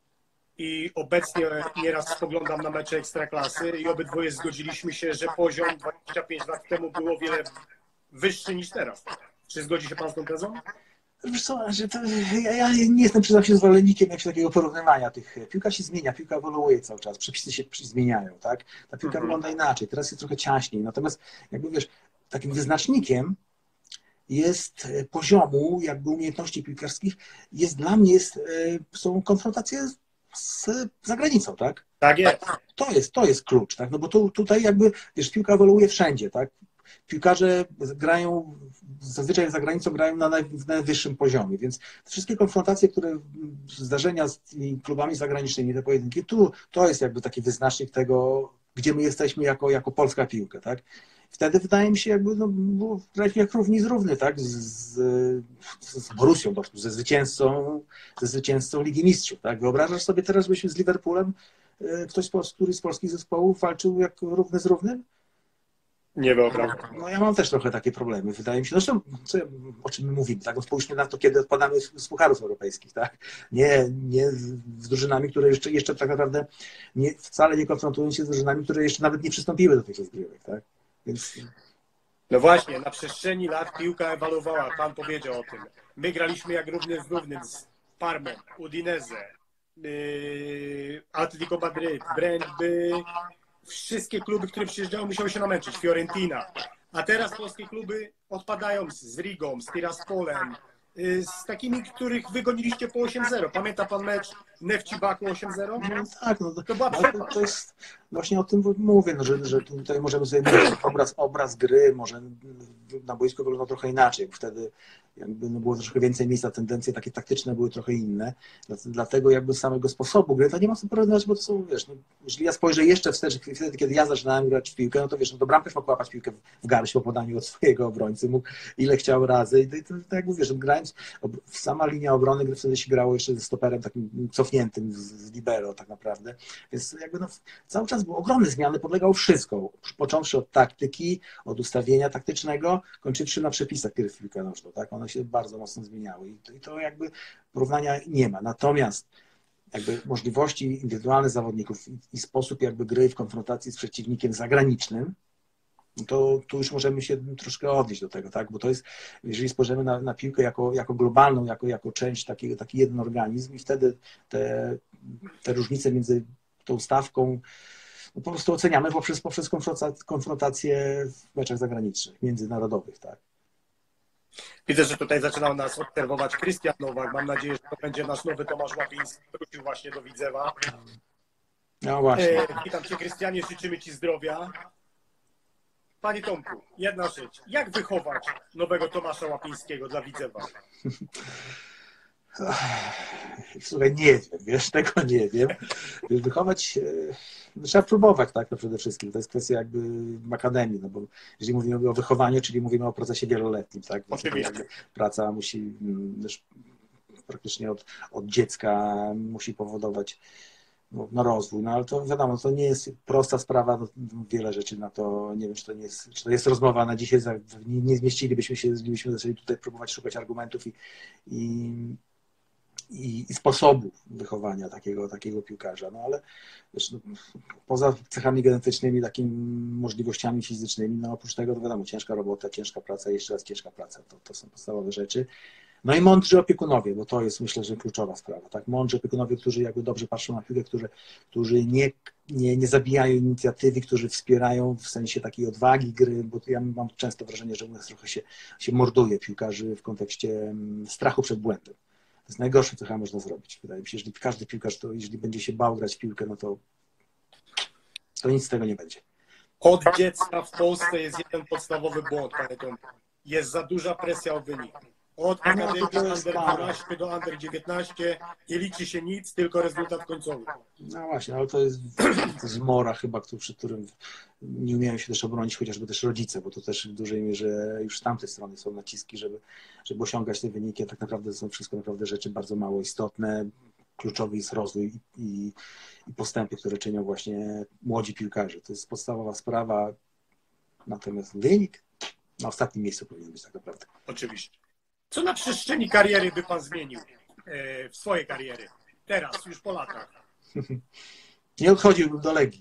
A: i obecnie nieraz spoglądam na mecze Ekstraklasy i obydwoje zgodziliśmy się, że poziom dwadzieścia pięć lat temu był o wiele wyższy niż teraz. Czy zgodzi się pan z tą tezą?
B: Wiesz co, że to, ja, ja nie jestem, przyznam się, zwolennikiem jakiegoś takiego porównywania tych. Piłka się zmienia, piłka ewoluuje cały czas, przepisy się zmieniają, tak? Ta piłka mhm. wygląda inaczej, teraz jest trochę ciaśniej, natomiast jakby wiesz, takim wyznacznikiem jest poziomu jakby umiejętności piłkarskich, jest dla mnie jest, są konfrontacje z zagranicą, tak?
A: Tak jest.
B: To jest, to jest klucz, tak? No bo tu, tutaj jakby, wiesz, piłka ewoluuje wszędzie, tak? Piłkarze grają, zazwyczaj za granicą grają na naj, najwyższym poziomie, więc wszystkie konfrontacje, które, zdarzenia z tymi klubami zagranicznymi, te pojedynki, tu to jest jakby taki wyznacznik tego, gdzie my jesteśmy jako, jako polska piłka, tak? Wtedy wydaje mi się, jakby no, było jak równi z równy, tak? Z, z, z Borussią, ze zwycięzcą, ze zwycięzcą Ligi Mistrzów, tak? Wyobrażasz sobie teraz, byśmy z Liverpoolem, ktoś z któryś z polskich zespołów walczył jak równy z równym?
A: Nie wyobrażam.
B: No ja mam też trochę takie problemy, wydaje mi się. Zresztą, co, o czym my mówimy, tak? No spójrzmy na to, kiedy odpadamy z pucharów europejskich, tak? Nie, nie z drużynami, które jeszcze, jeszcze tak naprawdę nie, wcale nie konfrontują się z drużynami, które jeszcze nawet nie przystąpiły do tych rozgrywek, tak? Więc...
A: No właśnie, na przestrzeni lat piłka ewoluowała, pan powiedział o tym. My graliśmy jak równy z równym z Parmą, Udinese, yy, Atletico Madryt, Brentby, wszystkie kluby, które przyjeżdżały, musiały się namęczyć, Fiorentina. A teraz polskie kluby odpadają z Rigą, z Tiraspolem, z takimi, których wygoniliście po osiem zero. Pamięta pan mecz Nefci Baku osiem zero?
B: No tak, no to,
A: to była
B: to, to jest właśnie o tym mówię, no, że, że tutaj możemy sobie mówić, obraz, obraz gry może na boisku wyglądał trochę inaczej, wtedy jakby no, było troszkę więcej miejsca, tendencje takie taktyczne były trochę inne, dlatego jakby z samego sposobu gry to nie ma co porównywać, bo to są, wiesz, no, jeżeli ja spojrzę jeszcze wstecz, wtedy, kiedy ja zaczynałem grać w piłkę, no to wiesz, no to bramkarz mógł łapać piłkę w garść po podaniu od swojego obrońcy, mógł ile chciał razy i to, to, to jakby wiesz, grając, sama linia obrony gry wtedy się grało jeszcze ze stoperem takim cofniętym z libero tak naprawdę, więc jakby no, cały czas były ogromne zmiany, podlegało wszystko, począwszy od taktyki, od ustawienia taktycznego, kończywszy na przepisach gry w piłkę nożną, tak, one się bardzo mocno zmieniały i to, i to jakby porównania nie ma, natomiast jakby możliwości indywidualnych zawodników i, i sposób jakby gry w konfrontacji z przeciwnikiem zagranicznym, to tu już możemy się troszkę odnieść do tego, tak? Bo to jest, jeżeli spojrzymy na, na piłkę jako, jako globalną, jako, jako część takiego, taki jeden organizm i wtedy te, te różnice między tą stawką no po prostu oceniamy poprzez, poprzez konfrontacje w meczach zagranicznych, międzynarodowych, tak?
A: Widzę, że tutaj zaczynał nas obserwować Krystian Nowak. Mam nadzieję, że to będzie nasz nowy Tomasz Łapiński. Wrócił właśnie do Widzewa.
B: No właśnie.
A: E, witam Cię, Krystianie, życzymy Ci zdrowia. Panie Tomku, jedna rzecz. Jak wychować nowego Tomasza Łapińskiego dla Widzewa?
B: Słuchaj, nie wiem, wiesz, tego nie wiem. Wychować, no, trzeba próbować, tak, no przede wszystkim. To jest kwestia jakby akademii, no bo jeżeli mówimy o wychowaniu, czyli mówimy o procesie wieloletnim, tak.
A: Oczywiście.
B: Praca musi też praktycznie od, od dziecka musi powodować no, no rozwój, no ale to wiadomo, to nie jest prosta sprawa, no, wiele rzeczy na to, nie wiem, czy to nie jest, czy to jest rozmowa na dzisiaj, nie, nie zmieścilibyśmy się, gdybyśmy zaczęli tutaj próbować szukać argumentów i, i I, i sposobu wychowania takiego, takiego piłkarza. No ale wiesz, no, poza cechami genetycznymi, takimi możliwościami fizycznymi, no oprócz tego to wiadomo, ciężka robota, ciężka praca, jeszcze raz ciężka praca, to, to są podstawowe rzeczy. No i mądrzy opiekunowie, bo to jest myślę, że kluczowa sprawa. Tak? Mądrzy opiekunowie, którzy jakby dobrze patrzą na piłkę, którzy, którzy nie, nie, nie zabijają inicjatywy, którzy wspierają w sensie takiej odwagi gry, bo ja mam często wrażenie, że u nas trochę się, się morduje piłkarzy w kontekście strachu przed błędem. To jest najgorsze, co chyba można zrobić. Wydaje mi się, że jeżeli każdy piłkarz, to jeżeli będzie się bał grać w piłkę, no to, to nic z tego nie będzie.
A: Od dziecka w Polsce jest jeden podstawowy błąd, panie Tomku. Jest za duża presja o wynik. Od akademii under dwanaście do under dziewiętnaście nie liczy się nic, tylko rezultat końcowy.
B: No właśnie, ale to jest zmora chyba, przy którym nie umieją się też obronić, chociażby też rodzice, bo to też w dużej mierze już z tamtej strony są naciski, żeby, żeby osiągać te wyniki, a tak naprawdę to są wszystko naprawdę rzeczy bardzo mało istotne. Kluczowy jest rozwój i, i postępy, które czynią właśnie młodzi piłkarze. To jest podstawowa sprawa, natomiast wynik na ostatnim miejscu powinien być tak naprawdę.
A: Oczywiście. Co na przestrzeni kariery by pan zmienił w swojej kariery? Teraz, już po latach.
B: Nie odchodziłbym do Legii.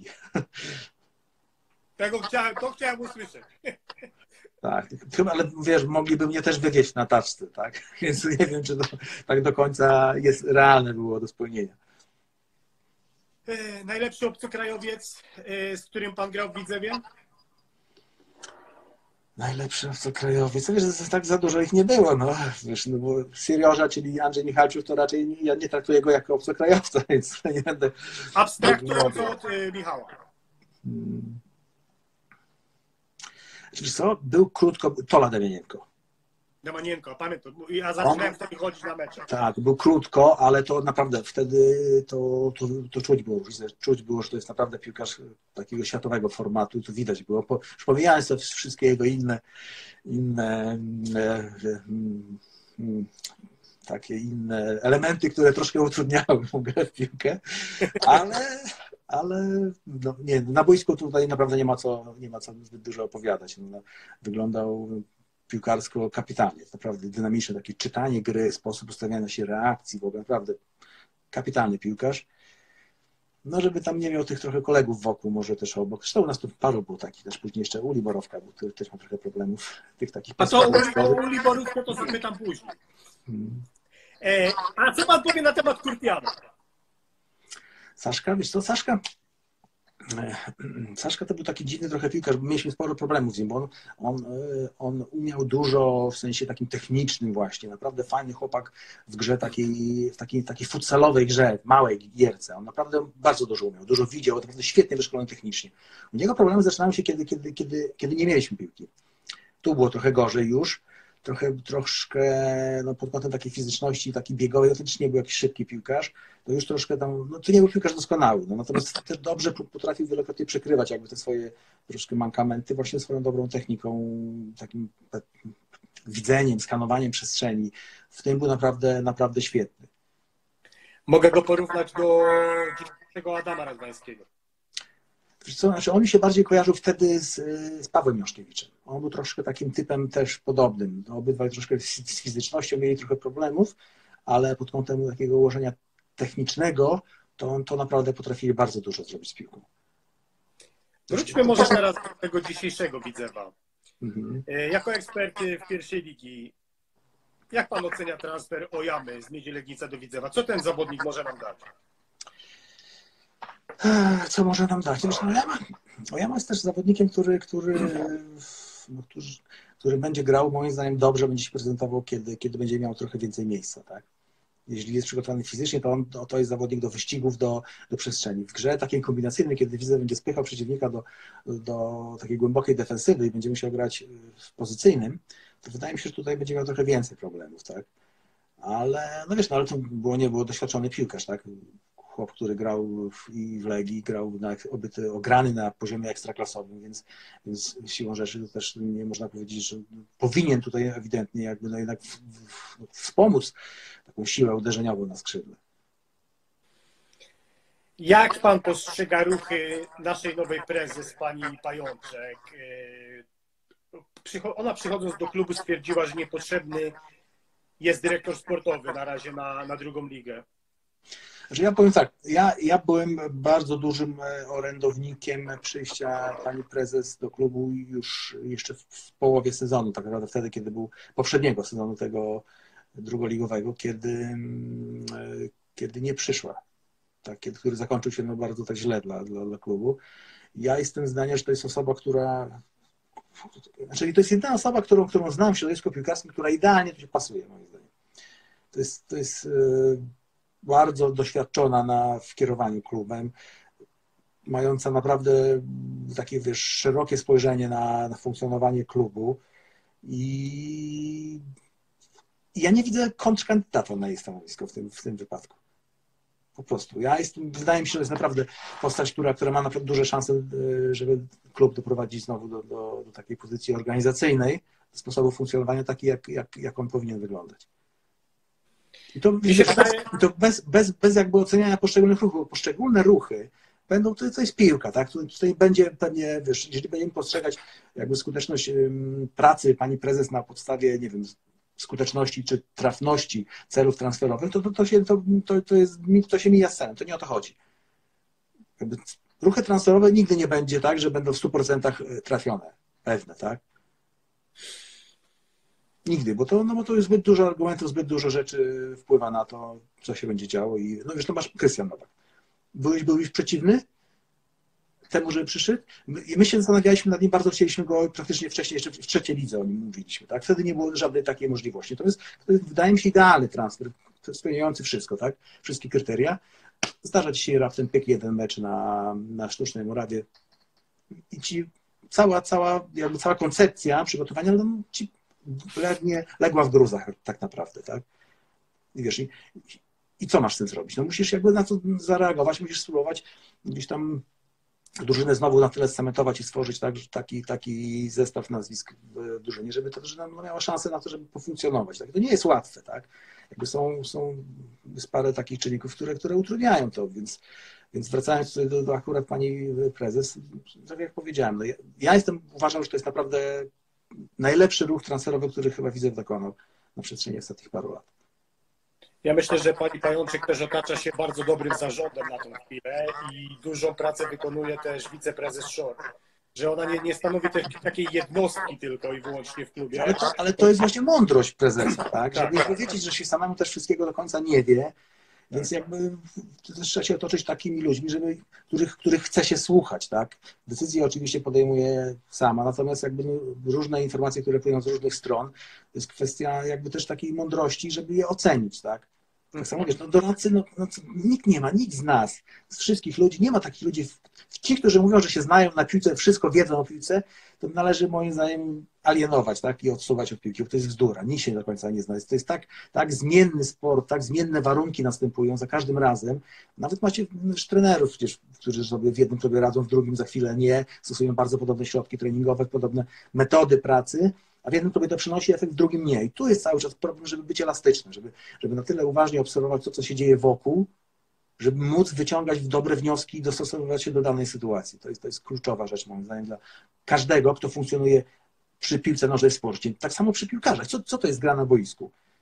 A: Tego chciałem, to chciałem usłyszeć.
B: Tak, chyba, ale wiesz, mogliby mnie też wywieźć na taczce, tak? Więc nie wiem, czy to tak do końca jest realne było do spełnienia.
A: Najlepszy obcokrajowiec, z którym pan grał w Widzewie?
B: Najlepszy obcokrajowiec. Wiesz, tak za dużo ich nie było, no. Wiesz, no bo Siriorza, czyli Andrzej Michalczuk, to raczej nie, ja nie traktuję go jako obcokrajowca, więc nie będę...
A: Abstrahując od y, Michała.
B: Hmm. Wiesz co, był krótko, Tola Demianienko.
A: Demanienko, pamiętam. Ja zaczynałem wtedy chodzić na mecze.
B: Tak, był krótko, ale to naprawdę wtedy to, to, to czuć było różnicę. Czuć było, że to jest naprawdę piłkarz takiego światowego formatu i to widać było. Po, już pomijając to wszystkie jego inne, inne e, e, takie inne elementy, które troszkę utrudniały mu grę w piłkę, ale, ale no, nie, na boisku tutaj naprawdę nie ma co, nie ma co zbyt dużo opowiadać. No, wyglądał piłkarsko kapitalnie, naprawdę dynamiczne, takie czytanie gry, sposób ustawiania się reakcji, w ogóle naprawdę kapitalny piłkarz. No, żeby tam nie miał tych trochę kolegów wokół, może też obok. Zresztą u nas tu paru było takich, też później jeszcze Uli Borowka, bo który też ma trochę problemów, tych takich.
A: A to o Uli Borówkę to sobie tam później. Hmm. E, a co pan powie na temat Kurtiana?
B: Saszka, wiesz co, Saszka? Saszka to był taki dziwny trochę piłkarz, bo mieliśmy sporo problemów z nim, bo on, on, on umiał dużo w sensie takim technicznym właśnie, naprawdę fajny chłopak w grze takiej, w takiej, takiej futsalowej grze, małej gierce. On naprawdę bardzo dużo umiał, dużo widział, naprawdę świetnie wyszkolony technicznie. U niego problemy zaczynały się, kiedy, kiedy, kiedy, kiedy nie mieliśmy piłki. Tu było trochę gorzej już, trochę, troszkę no, pod kątem takiej fizyczności, takiej biegowej, to też nie był jakiś szybki piłkarz, to już troszkę tam, no to nie był piłkarz doskonały, no, natomiast też dobrze potrafił wielokrotnie przekrywać jakby te swoje troszkę mankamenty właśnie swoją dobrą techniką, takim widzeniem, skanowaniem przestrzeni. W tym był naprawdę, naprawdę świetny.
A: Mogę go porównać do tego Adama Radwańskiego.
B: Co, znaczy on mi się bardziej kojarzył wtedy z, z Pawłem Miążkiewiczem. On był troszkę takim typem też podobnym. Obydwaj troszkę z fizycznością mieli trochę problemów, ale pod kątem takiego ułożenia technicznego, to, to naprawdę potrafili bardzo dużo zrobić z piłką.
A: Wróćmy może teraz do tego dzisiejszego Widzewa.
B: Mhm.
A: Jako ekspert w pierwszej ligi, jak pan ocenia transfer Ojamy z Miedzi Legnica do Widzewa? Co ten zawodnik może nam dać?
B: Co może nam dać? Zresztą Ojama, Ojama jest też zawodnikiem, który, który, no, który, który będzie grał, moim zdaniem, dobrze, będzie się prezentował, kiedy, kiedy będzie miał trochę więcej miejsca. Tak? Jeśli jest przygotowany fizycznie, to, on, to, to jest zawodnik do wyścigów, do, do przestrzeni. W grze takiej kombinacyjnej, kiedy Widzew będzie spychał przeciwnika do, do takiej głębokiej defensywy i będzie musiał grać w pozycyjnym, to wydaje mi się, że tutaj będzie miał trochę więcej problemów. Tak? Ale no wiesz, no, ale to było, nie było doświadczony piłkarz, tak? Chłop, który grał w, i w Legii, grał na, obyty, ograny na poziomie ekstraklasowym, więc, więc siłą rzeczy to też nie można powiedzieć, że powinien tutaj ewidentnie jakby no jednak w, w, wspomóc taką siłę uderzeniową na skrzydle.
A: Jak pan postrzega ruchy naszej nowej prezes, pani Pajączek? Ona przychodząc do klubu stwierdziła, że niepotrzebny jest dyrektor sportowy na razie na, na drugą ligę.
B: Znaczy ja powiem tak, ja, ja byłem bardzo dużym orędownikiem przyjścia pani prezes do klubu już jeszcze w połowie sezonu, tak naprawdę wtedy, kiedy był poprzedniego sezonu tego drugoligowego, kiedy, kiedy nie przyszła, tak, kiedy, który zakończył się no bardzo tak źle dla, dla, dla klubu. Ja jestem zdania, że to jest osoba, która, znaczy to jest jedyna osoba, którą, którą znam w środowisku piłkarskim, która idealnie tu się pasuje, moim zdaniem. To jest, to jest bardzo doświadczona na, w kierowaniu klubem, mająca naprawdę takie, wiesz, szerokie spojrzenie na, na funkcjonowanie klubu i ja nie widzę kontrkandydata na jej stanowisko w tym, w tym wypadku. Po prostu. Ja jestem, wydaje mi się, że jest naprawdę postać, która, która ma naprawdę duże szanse, żeby klub doprowadzić znowu do, do, do takiej pozycji organizacyjnej, do sposobu funkcjonowania taki, jak, jak, jak on powinien wyglądać. I to, wiesz, bez, to bez, bez, bez jakby oceniania poszczególnych ruchów. Poszczególne ruchy będą, to, to jest piłka, tak? Tutaj będzie pewnie, wiesz, jeżeli będziemy postrzegać jakby skuteczność pracy pani prezes na podstawie, nie wiem, skuteczności czy trafności celów transferowych, to, to, to, się, to, to, to, jest, to się mija z celem, to nie o to chodzi. Jakby ruchy transferowe nigdy nie będzie tak, że będą w stu procentach trafione, pewne, tak? Nigdy, bo to, no bo to jest zbyt dużo argumentów, zbyt dużo rzeczy wpływa na to, co się będzie działo i no wiesz, to masz Krystian Nowak. Byłeś, byłeś przeciwny temu, żeby przyszedł? My, my się zastanawialiśmy nad nim, bardzo chcieliśmy go praktycznie wcześniej, jeszcze w trzeciej lidze o nim mówiliśmy, tak? Wtedy nie było żadnej takiej możliwości. To jest, to jest wydaje mi się, idealny transfer, spełniający wszystko, tak? Wszystkie kryteria. Zdarza ci się raptem piek jeden mecz na, na Sztucznej Murawie i ci cała, cała, jakby cała koncepcja przygotowania no, ci legnie, legła w gruzach tak naprawdę, tak? I wiesz, i, i co masz z tym zrobić? No musisz jakby na to zareagować, musisz spróbować gdzieś tam drużynę znowu na tyle scementować i stworzyć tak, taki, taki zestaw nazwisk w drużynie, żeby ta drużyna miała szansę na to, żeby pofunkcjonować. Tak? To nie jest łatwe, tak? Jakby są, są jest parę takich czynników, które, które utrudniają to, więc, więc wracając do, do akurat pani prezes, tak jak powiedziałem, no ja, ja jestem, uważam, że to jest naprawdę najlepszy ruch transferowy, który chyba Widzew dokonał na przestrzeni ostatnich paru lat.
A: Ja myślę, że pani Pajączek też otacza się bardzo dobrym zarządem na tą chwilę i dużą pracę wykonuje też wiceprezes Szor, że ona nie, nie stanowi też takiej jednostki tylko i wyłącznie w klubie.
B: Ale to, ale to jest właśnie mądrość prezesa, tak? Żeby tak, wiedzieć, że się samemu też wszystkiego do końca nie wie, więc jakby też trzeba się otoczyć takimi ludźmi, żeby, których, których chce się słuchać, tak? Decyzje oczywiście podejmuje sama, natomiast jakby no, różne informacje, które płyną z różnych stron, to jest kwestia jakby też takiej mądrości, żeby je ocenić, tak? Tak samo wiesz, no doradcy, no, no, nikt nie ma, nikt z nas, z wszystkich ludzi, nie ma takich ludzi, ci, którzy mówią, że się znają na piłce, wszystko wiedzą o piłce, to należy moim zdaniem alienować, tak, i odsuwać od piłki, bo to jest bzdura, nikt się do końca nie zna. To jest tak, tak zmienny sport, tak zmienne warunki następują za każdym razem. Nawet macie już trenerów przecież, którzy sobie w jednym sobie radzą, w drugim za chwilę nie, stosują bardzo podobne środki treningowe, podobne metody pracy, a w jednym tobie to przynosi efekt, w drugim nie. I tu jest cały czas problem, żeby być elastycznym, żeby, żeby na tyle uważnie obserwować to, co się dzieje wokół, żeby móc wyciągać dobre wnioski i dostosowywać się do danej sytuacji. To jest, to jest kluczowa rzecz, moim zdaniem, dla każdego, kto funkcjonuje przy piłce nożnej w sporcie. Tak samo przy piłkarzach. Co, co to jest gra na boisku?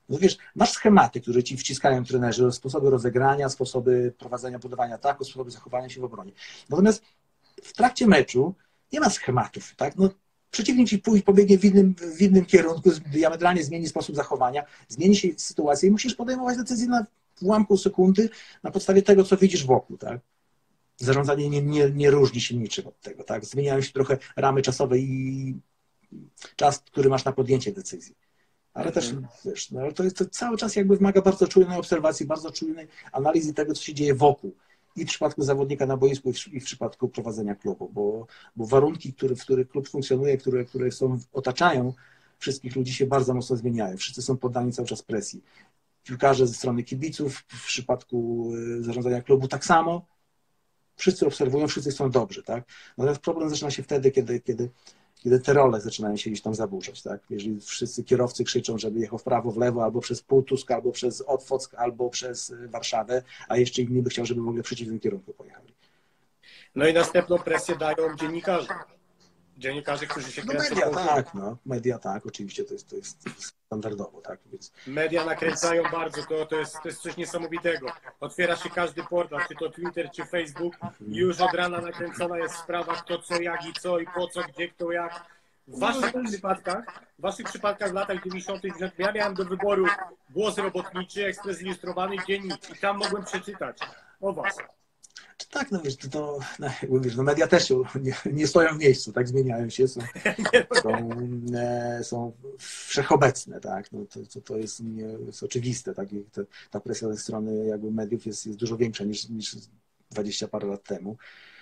B: No wiesz, masz schematy, które ci wciskają trenerzy, sposoby rozegrania, sposoby prowadzenia, budowania ataku, sposoby zachowania się w obronie. Natomiast w trakcie meczu nie ma schematów, tak? No, przeciwnik ci pójdzie, pobiegnie w innym, w innym kierunku, diametralnie zmieni sposób zachowania, zmieni się sytuacja i musisz podejmować decyzje na ułamku sekundy na podstawie tego, co widzisz wokół, tak? Zarządzanie nie, nie, nie różni się niczym od tego, tak? Zmieniają się trochę ramy czasowe i czas, który masz na podjęcie decyzji. Ale też, wiesz, no, to, jest, to cały czas jakby wymaga bardzo czujnej obserwacji, bardzo czujnej analizy tego, co się dzieje wokół. I w przypadku zawodnika na boisku, i w przypadku prowadzenia klubu, bo, bo warunki, które, w których klub funkcjonuje, które, które są, otaczają wszystkich ludzi, się bardzo mocno zmieniają. Wszyscy są poddani cały czas presji. Piłkarze ze strony kibiców, w przypadku zarządzania klubu tak samo. Wszyscy obserwują, wszyscy są dobrzy, tak? Natomiast problem zaczyna się wtedy, kiedy, kiedy, kiedy te role zaczynają się gdzieś tam zaburzać, tak? Jeżeli wszyscy kierowcy krzyczą, żeby jechał w prawo, w lewo, albo przez Półtusk, albo przez Otwock, albo przez Warszawę, a jeszcze inni by chciał, żeby w ogóle w przeciwnym kierunku pojechali.
A: No i następną presję dają dziennikarze. Dziennikarze, którzy się
B: no
A: kręcą.
B: Media tak, no. Media tak, oczywiście to jest, to jest standardowo, tak. Więc...
A: Media nakręcają bardzo, to, to, jest, to jest coś niesamowitego. Otwiera się każdy portal, czy to Twitter, czy Facebook i już od rana nakręcona jest sprawa, kto co, jak i co, i po co, gdzie, kto, jak. W waszych przypadkach, w waszych przypadkach w latach dziewięćdziesiątych ja miałem do wyboru Głos Robotniczy, Ekspres Ilustrowany, Dziennik i tam mogłem przeczytać o was.
B: Tak, no wiesz, to, to no, wiesz, no media też się nie, nie stoją w miejscu, tak, zmieniają się, są, są, e, są wszechobecne, tak, no, to, to, to jest, nie, jest oczywiste, tak, i to, ta presja ze strony jakby mediów jest, jest dużo większa niż, niż dwadzieścia parę lat temu.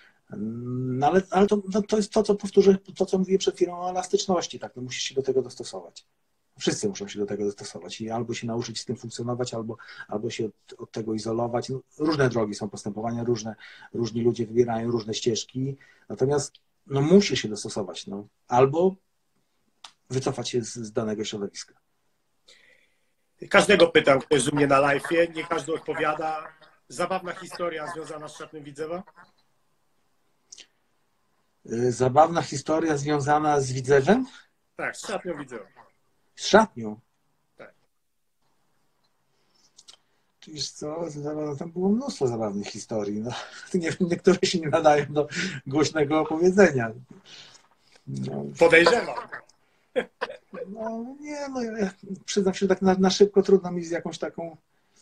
B: No ale, ale to, no, to jest to, co powtórzę, to, co mówiłem przed chwilą o elastyczności, tak, no musisz się do tego dostosować. Wszyscy muszą się do tego dostosować i albo się nauczyć z tym funkcjonować, albo, albo się od, od tego izolować. No, różne drogi są postępowania, różne, różni ludzie wybierają różne ścieżki, natomiast no, musisz się dostosować, no, albo wycofać się z, z danego środowiska.
A: Każdego pytam, kto jest u mnie na live'ie, nie każdy odpowiada. Zabawna historia związana z Szatnią Widzewa?
B: Zabawna historia związana z Widzewem?
A: Tak, z Szatnią Widzewa.
B: Z szatnią?
A: Tak.
B: Wiesz co, tam było mnóstwo zabawnych historii. No, nie, niektóre się nie nadają do głośnego opowiedzenia.
A: No. Podejrzewam.
B: No nie, no ja przyznam się, że tak na, na szybko trudno mi z jakąś taką...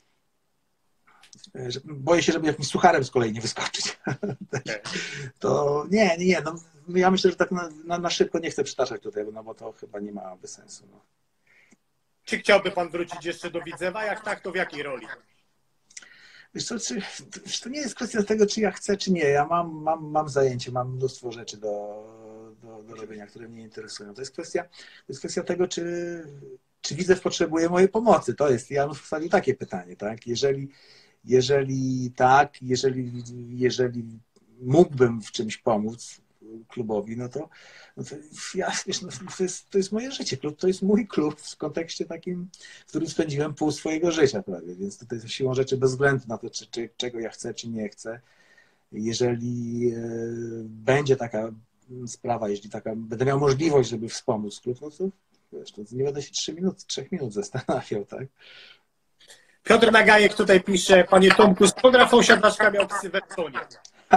B: Że boję się, żeby jakimś sucharem z kolei nie wyskoczyć. To nie, nie, nie. No, ja myślę, że tak na, na, na szybko nie chcę przytaczać tutaj, no bo to chyba nie ma sensu. No.
A: Czy chciałby pan wrócić jeszcze do Widzewa? Jak tak, to w jakiej roli?
B: Wiesz co, czy, to nie jest kwestia tego, czy ja chcę, czy nie. Ja mam, mam, mam zajęcie, mam mnóstwo rzeczy do, do, do robienia, które mnie interesują. To jest kwestia, to jest kwestia tego, czy, czy Widzew potrzebuje mojej pomocy. To jest, ja bym wstawił takie pytanie, tak? Jeżeli, jeżeli tak, jeżeli, jeżeli mógłbym w czymś pomóc klubowi, no to, no to ja, wiesz, no to, jest, to jest moje życie. Klub to jest mój klub w kontekście takim, w którym spędziłem pół swojego życia prawie, więc to jest siłą rzeczy bez względu na to, czy, czy, czego ja chcę, czy nie chcę. Jeżeli e, będzie taka sprawa, jeśli taka, będę miał możliwość, żeby wspomóc klub, no to, wiesz, to nie będę się trzy minut, trzech minut zastanawiał, tak?
A: Piotr Nagajek tutaj pisze, panie Tomku, skąd Rafał Siadaczka miał ksywę Sonia?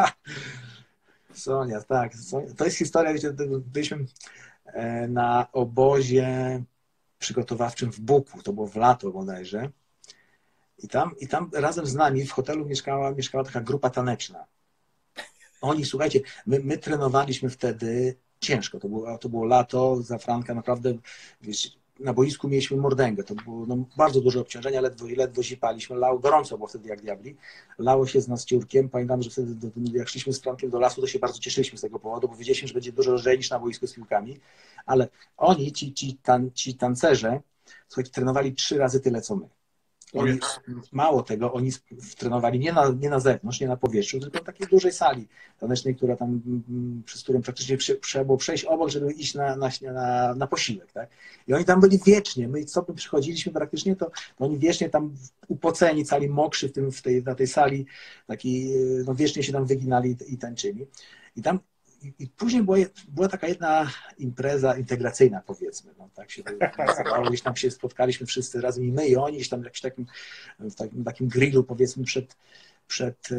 B: Sonia, tak. Sonia. To jest historia, gdzie byliśmy na obozie przygotowawczym w Buku, to było w lato bodajże. I tam, i tam razem z nami w hotelu mieszkała, mieszkała taka grupa taneczna. Oni, słuchajcie, my, my trenowaliśmy wtedy ciężko. To było, to było lato, za Franka naprawdę, wiesz, na boisku mieliśmy mordęgę. To było no, bardzo duże obciążenia, ledwo, ledwo zipaliśmy. Lało gorąco, bo wtedy jak diabli. Lało się z nas ciurkiem. Pamiętam, że wtedy jak szliśmy z Frankiem do lasu, to się bardzo cieszyliśmy z tego powodu, bo wiedzieliśmy, że będzie dużo lżej niż na boisku z piłkami. Ale oni, ci, ci, tan, ci tancerze, słuchajcie, trenowali trzy razy tyle, co my. Oni, mało tego, oni trenowali nie na, nie na zewnątrz, nie na powietrzu, tylko w takiej dużej sali tanecznej, która tam, przez którą praktycznie trzeba było przejść obok, żeby iść na, na, na, na posiłek. Tak? I oni tam byli wiecznie. My co by przychodziliśmy praktycznie, to, to oni wiecznie tam upoceni, cali mokrzy w tym, w tej, na tej sali, taki, no wiecznie się tam wyginali i, i tańczyli. I tam i, i później była, była taka jedna impreza integracyjna, powiedzmy, no, tak się nazywało, gdzieś tam się spotkaliśmy wszyscy razem i my i oni, gdzieś tam w jakimś takim, w takim, takim grillu, powiedzmy, przed, przed,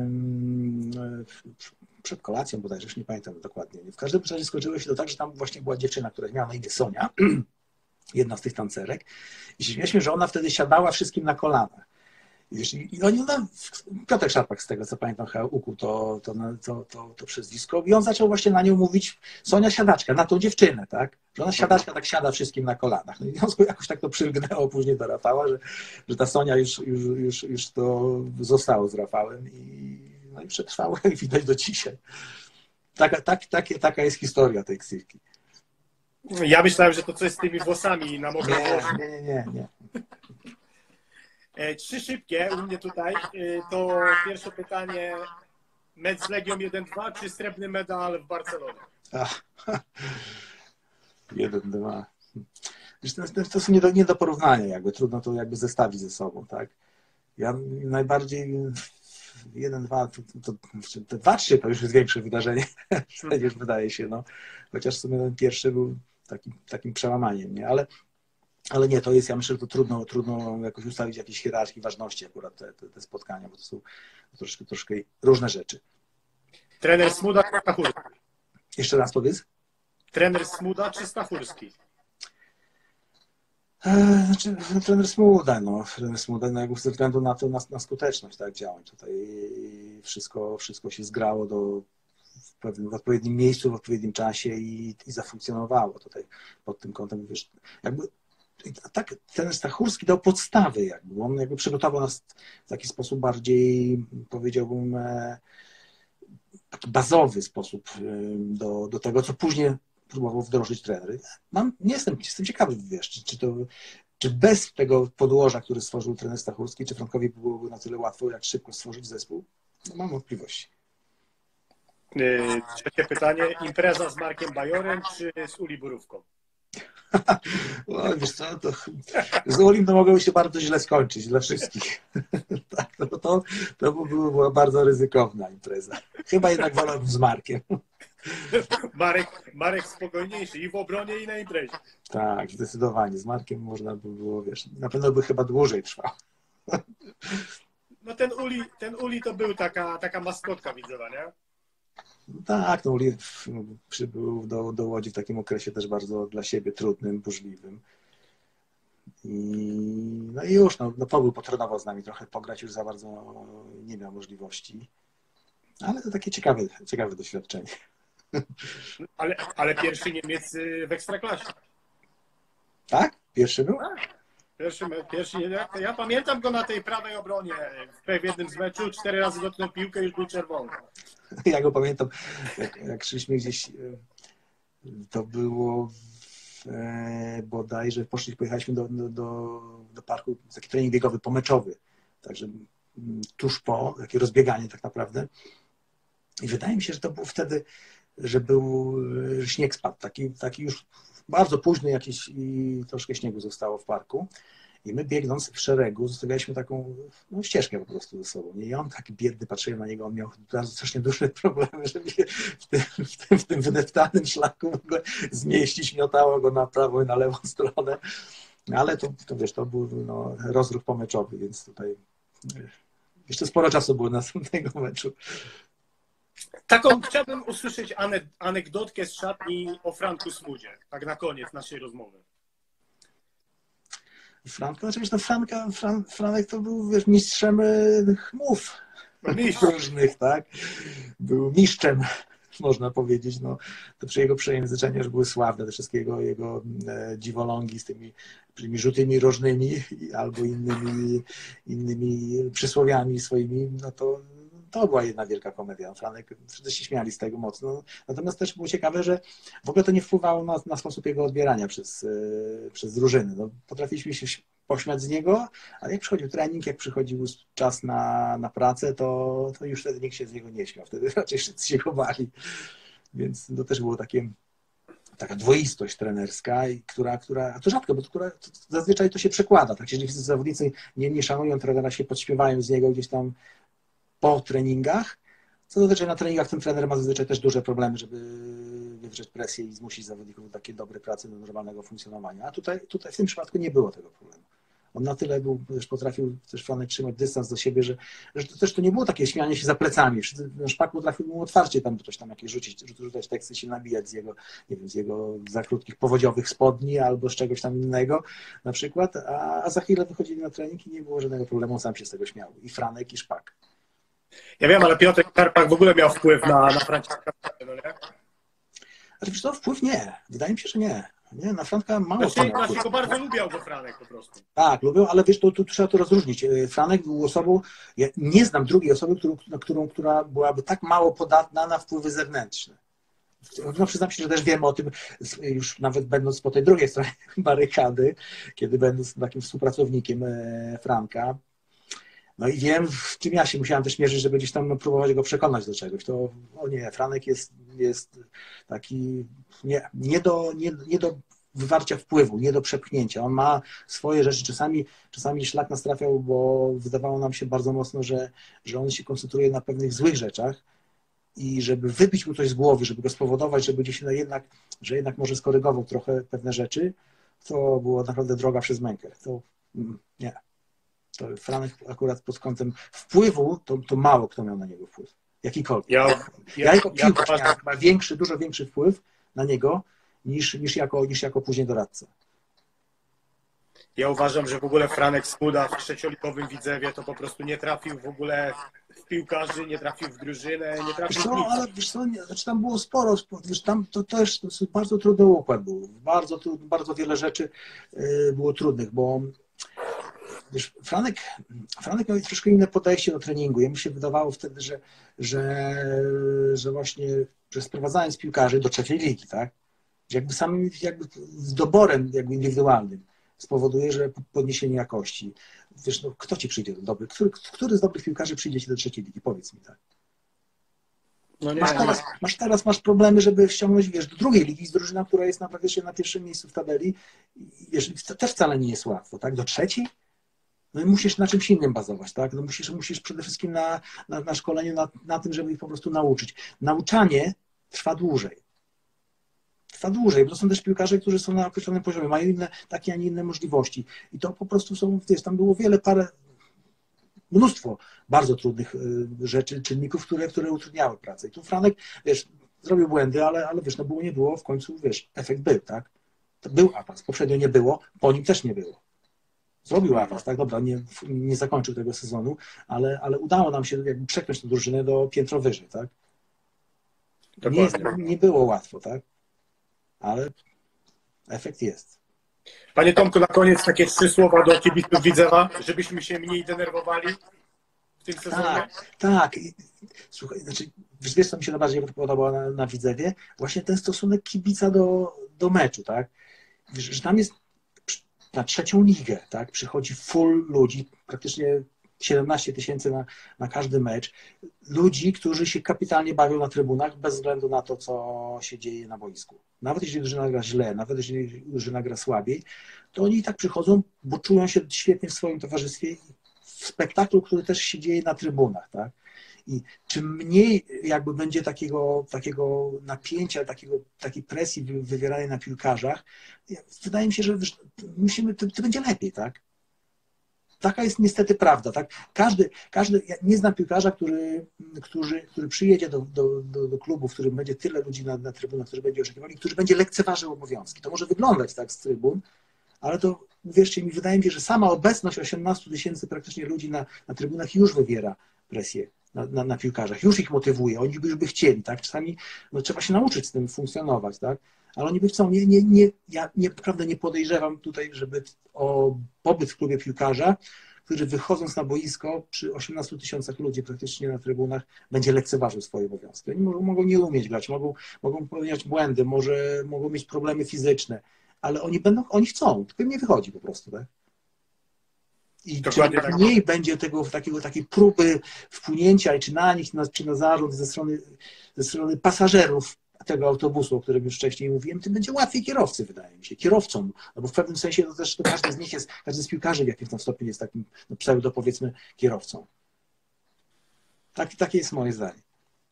B: przed kolacją bodajże, już nie pamiętam dokładnie. W każdym razie skończyło się to tak, że tam właśnie była dziewczyna, która miała na imię Sonia, jedna z tych tancerek, i się śmialiśmy, że ona wtedy siadała wszystkim na kolanach. I oni, no, Piotr Szarpak, z tego co pamiętam, chyba ukuł to, to, to, to, to przezwisko i on zaczął właśnie na nią mówić Sonia siadaczka, na tą dziewczynę, tak? Że ona siadaczka tak siada wszystkim na kolanach. No i w związku jakoś tak to przylgnęło później do Rafała, że, że ta Sonia już, już, już, już to zostało z Rafałem i, no i przetrwało i widać do dzisiaj. Taka, tak, takie, taka jest historia tej ksywki.
A: Ja myślałem, że to coś z tymi włosami na mokro.
B: Nie, nie, nie, nie.
A: Trzy szybkie u mnie tutaj. To pierwsze pytanie. Mecz z Legią jeden dwa czy srebrny medal w Barcelonie?
B: jeden dwa. To są nie do, nie do porównania, jakby trudno to jakby zestawić ze sobą, tak? Ja najbardziej jeden dwa, to, to, to dwa trzy to już jest większe wydarzenie, przecież wydaje się, no. Chociaż w sumie ten pierwszy był takim, takim przełamaniem, nie? Ale Ale nie, to jest, ja myślę, że to trudno, trudno jakoś ustawić jakieś hierarchii ważności akurat te, te, te spotkania, bo to są troszkę, troszkę różne rzeczy.
A: Trener Smuda czy Stachurski?
B: Jeszcze raz powiedz.
A: Trener Smuda czy Stachurski?
B: Eee, znaczy, trener Smuda, no, trener Smuda, no, jakby ze względu na to, na, na skuteczność tak, działań. Tutaj wszystko, wszystko się zgrało do, w, pewnym, w odpowiednim miejscu, w odpowiednim czasie i, i zafunkcjonowało tutaj pod tym kątem, wiesz, jakby tak, ten Stachurski dał podstawy, jakby. On jakby przygotował nas w taki sposób bardziej, powiedziałbym, taki bazowy sposób do, do tego, co później próbował wdrożyć trener. Mam, nie jestem, jestem ciekawy, wiesz, czy, czy, to, czy bez tego podłoża, który stworzył trener Stachurski, czy Frankowi byłoby na tyle łatwo, jak szybko stworzyć zespół? No, mam wątpliwości.
A: Trzecie pytanie. Impreza z Markiem Bajorem czy z Uli Borówką?
B: O, wiesz co, to z Ulim to mogło się bardzo źle skończyć dla wszystkich. Tak, no to, to by była bardzo ryzykowna impreza. Chyba jednak wolałbym z Markiem.
A: Marek, Marek spokojniejszy i w obronie, i na imprezie.
B: Tak, zdecydowanie. Z Markiem można by było, wiesz, na pewno by chyba dłużej trwał.
A: No ten Uli, ten Uli to był taka, taka maskotka widzowa, nie?
B: Tak, no Uli przybył do, do Łodzi w takim okresie też bardzo dla siebie trudnym, burzliwym. I, no i już, no, no pobył, potrenował z nami trochę, pograć już za bardzo nie miał możliwości. Ale to takie ciekawe, ciekawe doświadczenie.
A: Ale, ale pierwszy Niemiec w Ekstraklasie.
B: Tak? Pierwszy był?
A: Pierwszy, pierwszy, ja, ja pamiętam go na tej prawej obronie. W jednym z meczu cztery razy dotknął piłkę, już był czerwony.
B: Ja go pamiętam, jak, jak szliśmy gdzieś, to było e, bodajże, poszliśmy, pojechaliśmy do, do, do parku, taki trening biegowy, pomeczowy, także tuż po, takie rozbieganie tak naprawdę. I wydaje mi się, że to było wtedy, że był że śnieg spadł, taki, taki już bardzo późny jakiś i troszkę śniegu zostało w parku. I my biegnąc w szeregu zostawialiśmy taką no, ścieżkę po prostu ze sobą. I on taki biedny, patrzyłem na niego, on miał bardzo strasznie duże problemy, żeby w tym, w tym, w tym wydeptanym szlaku w ogóle zmieścić, miotało go na prawą i na lewą stronę. Ale to, to wiesz, to był no, rozruch pomeczowy, więc tutaj jeszcze sporo czasu było na następnego meczu.
A: Taką chciałbym usłyszeć anegdotkę z szatni o Franku Smudzie, tak na koniec naszej rozmowy.
B: Frank, no oczywiście, no Franka, Fran, Franek to był, wiesz, mistrzem chmów
A: no mistrz.
B: różnych, tak? Był mistrzem, można powiedzieć, no. To przy jego przejęzyczeniu już były sławne te wszystkie jego, jego e, dziwolągi z tymi, tymi rzutymi rożnymi albo innymi, innymi przysłowiami swoimi, no to to była jedna wielka komedia. Franek, wszyscy się śmiali z tego mocno. Natomiast też było ciekawe, że w ogóle to nie wpływało na, na sposób jego odbierania przez, yy, przez drużyny. No, potrafiliśmy się pośmiać z niego, ale jak przychodził trening, jak przychodził czas na, na pracę, to, to już wtedy nikt się z niego nie śmiał. Wtedy raczej wszyscy się go bali. Więc to też było takie, taka dwoistość trenerska, i która, która, a to rzadko, bo to, która, to, zazwyczaj to się przekłada. Tak, jeżeli zawodnicy nie, nie szanują trenera, się podśmiewają z niego gdzieś tam po treningach, Co zazwyczaj na treningach ten trener ma zazwyczaj też duże problemy, żeby wywrzeć presję i zmusić zawodników do takiej dobrej pracy, do normalnego funkcjonowania. A tutaj, tutaj w tym przypadku nie było tego problemu. On na tyle był, też potrafił też Franek trzymać dystans do siebie, że, że to też to nie było takie śmianie się za plecami. Szpak potrafił mu otwarcie tam coś tam jakieś rzucić, rzucać teksty, się nabijać z jego, nie wiem, z jego za krótkich powodziowych spodni albo z czegoś tam innego na przykład, a, a za chwilę wychodzili na trening i nie było żadnego problemu, on sam się z tego śmiał. I Franek, i Szpak.
A: Ja wiem, ale Piotr Karpak w ogóle miał wpływ na, na Franciszka, no nie?
B: Ale wiesz co, wpływ nie. Wydaje mi się, że nie. Nie, na Franka mało
A: Znaczy,
B: co miał
A: znaczy go bardzo lubiał go Franek po prostu.
B: Tak, lubią, ale wiesz, to, to trzeba to rozróżnić. Franek był osobą, ja nie znam drugiej osoby, którą, na którą, która byłaby tak mało podatna na wpływy zewnętrzne. No, przyznam się, że też wiem o tym, już nawet będąc po tej drugiej stronie barykady, kiedy będąc takim współpracownikiem Franka, no i wiem, w czym ja się musiałem też mierzyć, żeby gdzieś tam próbować go przekonać do czegoś. To, o nie, Franek jest, jest taki nie, nie, do, nie, nie do wywarcia wpływu, nie do przepchnięcia. On ma swoje rzeczy. Czasami, czasami szlak nas trafiał, bo wydawało nam się bardzo mocno, że, że on się koncentruje na pewnych złych rzeczach i żeby wybić mu coś z głowy, żeby go spowodować, żeby gdzieś jednak, że jednak może skorygował trochę pewne rzeczy, to było naprawdę droga przez mękę. To nie. To Franek akurat pod kątem wpływu, to, to mało kto miał na niego wpływ. Jakikolwiek.
A: Ja,
B: Ja,
A: ja,
B: jako
A: ja,
B: piłkarz
A: ja,
B: miałem chyba większy, dużo większy wpływ na niego niż, niż, jako, niż jako później doradca.
A: ja uważam, że w ogóle Franek Smuda w trzecioligowym Widzewie to po prostu nie trafił w ogóle w piłkarzy, nie trafił w drużynę, nie trafił
B: Wiesz
A: w
B: co,
A: nic.
B: ale wiesz co, nie, znaczy tam było sporo, wiesz, tam to też to bardzo trudny układ był. Bardzo, bardzo wiele rzeczy było trudnych, bo wiesz, Franek, Franek miał troszkę inne podejście do treningu. Jemu się wydawało wtedy, że, że, że właśnie że sprowadzając piłkarzy do trzeciej ligi, tak? Jakby samym jakby z doborem jakby indywidualnym spowoduje, że podniesienie jakości. Wiesz, no, kto ci przyjdzie do dobrych? Który, który z dobrych piłkarzy przyjdzie ci do trzeciej ligi? Powiedz mi tak.
A: No nie,
B: Masz teraz,
A: nie.
B: masz teraz masz problemy, żeby ściągnąć, wiesz, do drugiej ligi z drużyna, która jest na praktycznie na pierwszym miejscu w tabeli. Wiesz, to też wcale nie jest łatwo, tak? Do trzeciej? No i musisz na czymś innym bazować, tak? No musisz, musisz przede wszystkim na, na, na szkoleniu, na, na tym, żeby ich po prostu nauczyć. Nauczanie trwa dłużej. Trwa dłużej, bo to są też piłkarze, którzy są na określonym poziomie, mają inne, takie, a nie inne możliwości. I to po prostu są, wiesz, tam było wiele, parę, mnóstwo bardzo trudnych rzeczy, czynników, które, które utrudniały pracę. I tu Franek, wiesz, zrobił błędy, ale, ale wiesz, no było, nie było, w końcu, wiesz, efekt był, tak? To był awans, poprzednio nie było, po nim też nie było. Zrobił awans, tak? Dobra, nie, nie zakończył tego sezonu, ale, ale udało nam się jakby przekroczyć tę drużynę do piętro wyżej, tak? Nie, jest, nie było łatwo, tak? Ale efekt jest.
A: Panie Tomku, na koniec takie trzy słowa do kibiców Widzewa, żebyśmy się mniej denerwowali w tym sezonie.
B: Tak, tak. Słuchaj, znaczy, wiesz, co mi się najbardziej podobało na, na Widzewie? Właśnie ten stosunek kibica do, do meczu, tak? Wiesz, że tam jest na trzecią ligę, tak? Przychodzi full ludzi, praktycznie siedemnaście tysięcy na, na każdy mecz. Ludzi, którzy się kapitalnie bawią na trybunach bez względu na to, co się dzieje na boisku. Nawet jeśli drużyna gra źle, nawet jeśli drużyna gra słabiej, to oni i tak przychodzą, bo czują się świetnie w swoim towarzystwie w spektaklu, który też się dzieje na trybunach, tak? I czym mniej jakby będzie takiego, takiego napięcia, takiego, takiej presji wywieranej na piłkarzach, wydaje mi się, że musimy, to, to będzie lepiej, tak? Taka jest niestety prawda, tak? Każdy, każdy, ja nie znam piłkarza, który, który, który przyjedzie do, do, do, do klubu, w którym będzie tyle ludzi na, na trybunach, którzy będzie oczekiwali, który będzie lekceważył obowiązki. To może wyglądać tak z trybun, ale to, uwierzcie mi, wydaje mi się, że sama obecność osiemnastu tysięcy praktycznie ludzi na, na trybunach już wywiera presję na, na, na piłkarzach, już ich motywuje, oni już by chcieli, tak? Czasami no, trzeba się nauczyć z tym funkcjonować, tak? Ale oni by chcą, nie, nie, nie, ja nie, naprawdę nie podejrzewam tutaj, żeby o pobyt w klubie piłkarza, który wychodząc na boisko przy osiemnastu tysiącach ludzi praktycznie na trybunach będzie lekceważył swoje obowiązki. Oni mogą, mogą nie umieć grać, mogą, mogą popełniać błędy, może mogą mieć problemy fizyczne, ale oni będą, oni chcą, tylko im nie wychodzi po prostu, tak? I czym
A: tak.
B: mniej będzie tego, takiego, takiej próby wpłynięcia, czy na nich, czy na zarząd ze strony, ze strony pasażerów tego autobusu, o którym już wcześniej mówiłem, tym będzie łatwiej kierowcy, wydaje mi się, kierowcom, no bo w pewnym sensie to też to każdy z nich jest, każdy z piłkarzy w jakimś tam stopniu jest takim no, pseudo, powiedzmy, kierowcą. Tak, takie jest moje zdanie.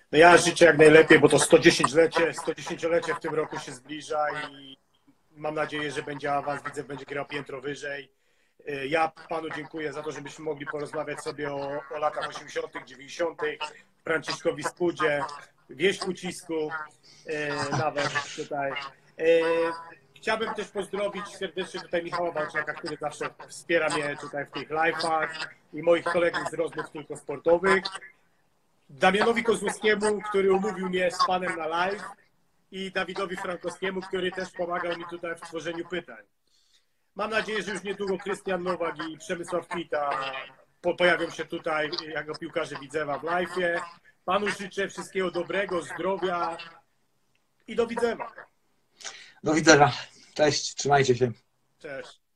A: No ja życzę jak najlepiej, bo to sto dziesięciolecie, sto dziesięciolecie w tym roku się zbliża i mam nadzieję, że będzie awans, widzę, będzie grał piętro wyżej. Ja panu dziękuję za to, żebyśmy mogli porozmawiać sobie o, o latach osiemdziesiątych, dziewięćdziesiątych, Franciszkowi Skudzie, Wieść Ucisku, e, nawet tutaj. E, chciałbym też pozdrowić serdecznie tutaj Michała Walczaka, który zawsze wspiera mnie tutaj w tych live'ach i moich kolegów z rozmów tylko sportowych. Damianowi Kozłowskiemu, który umówił mnie z panem na live i Dawidowi Frankowskiemu, który też pomagał mi tutaj w tworzeniu pytań. Mam nadzieję, że już niedługo Krystian Nowak i Przemysław Kwita po, pojawią się tutaj jako piłkarze Widzewa w live'ie. Panu życzę wszystkiego dobrego, zdrowia i do widzenia.
B: Do widzenia. Cześć, trzymajcie się.
A: Cześć.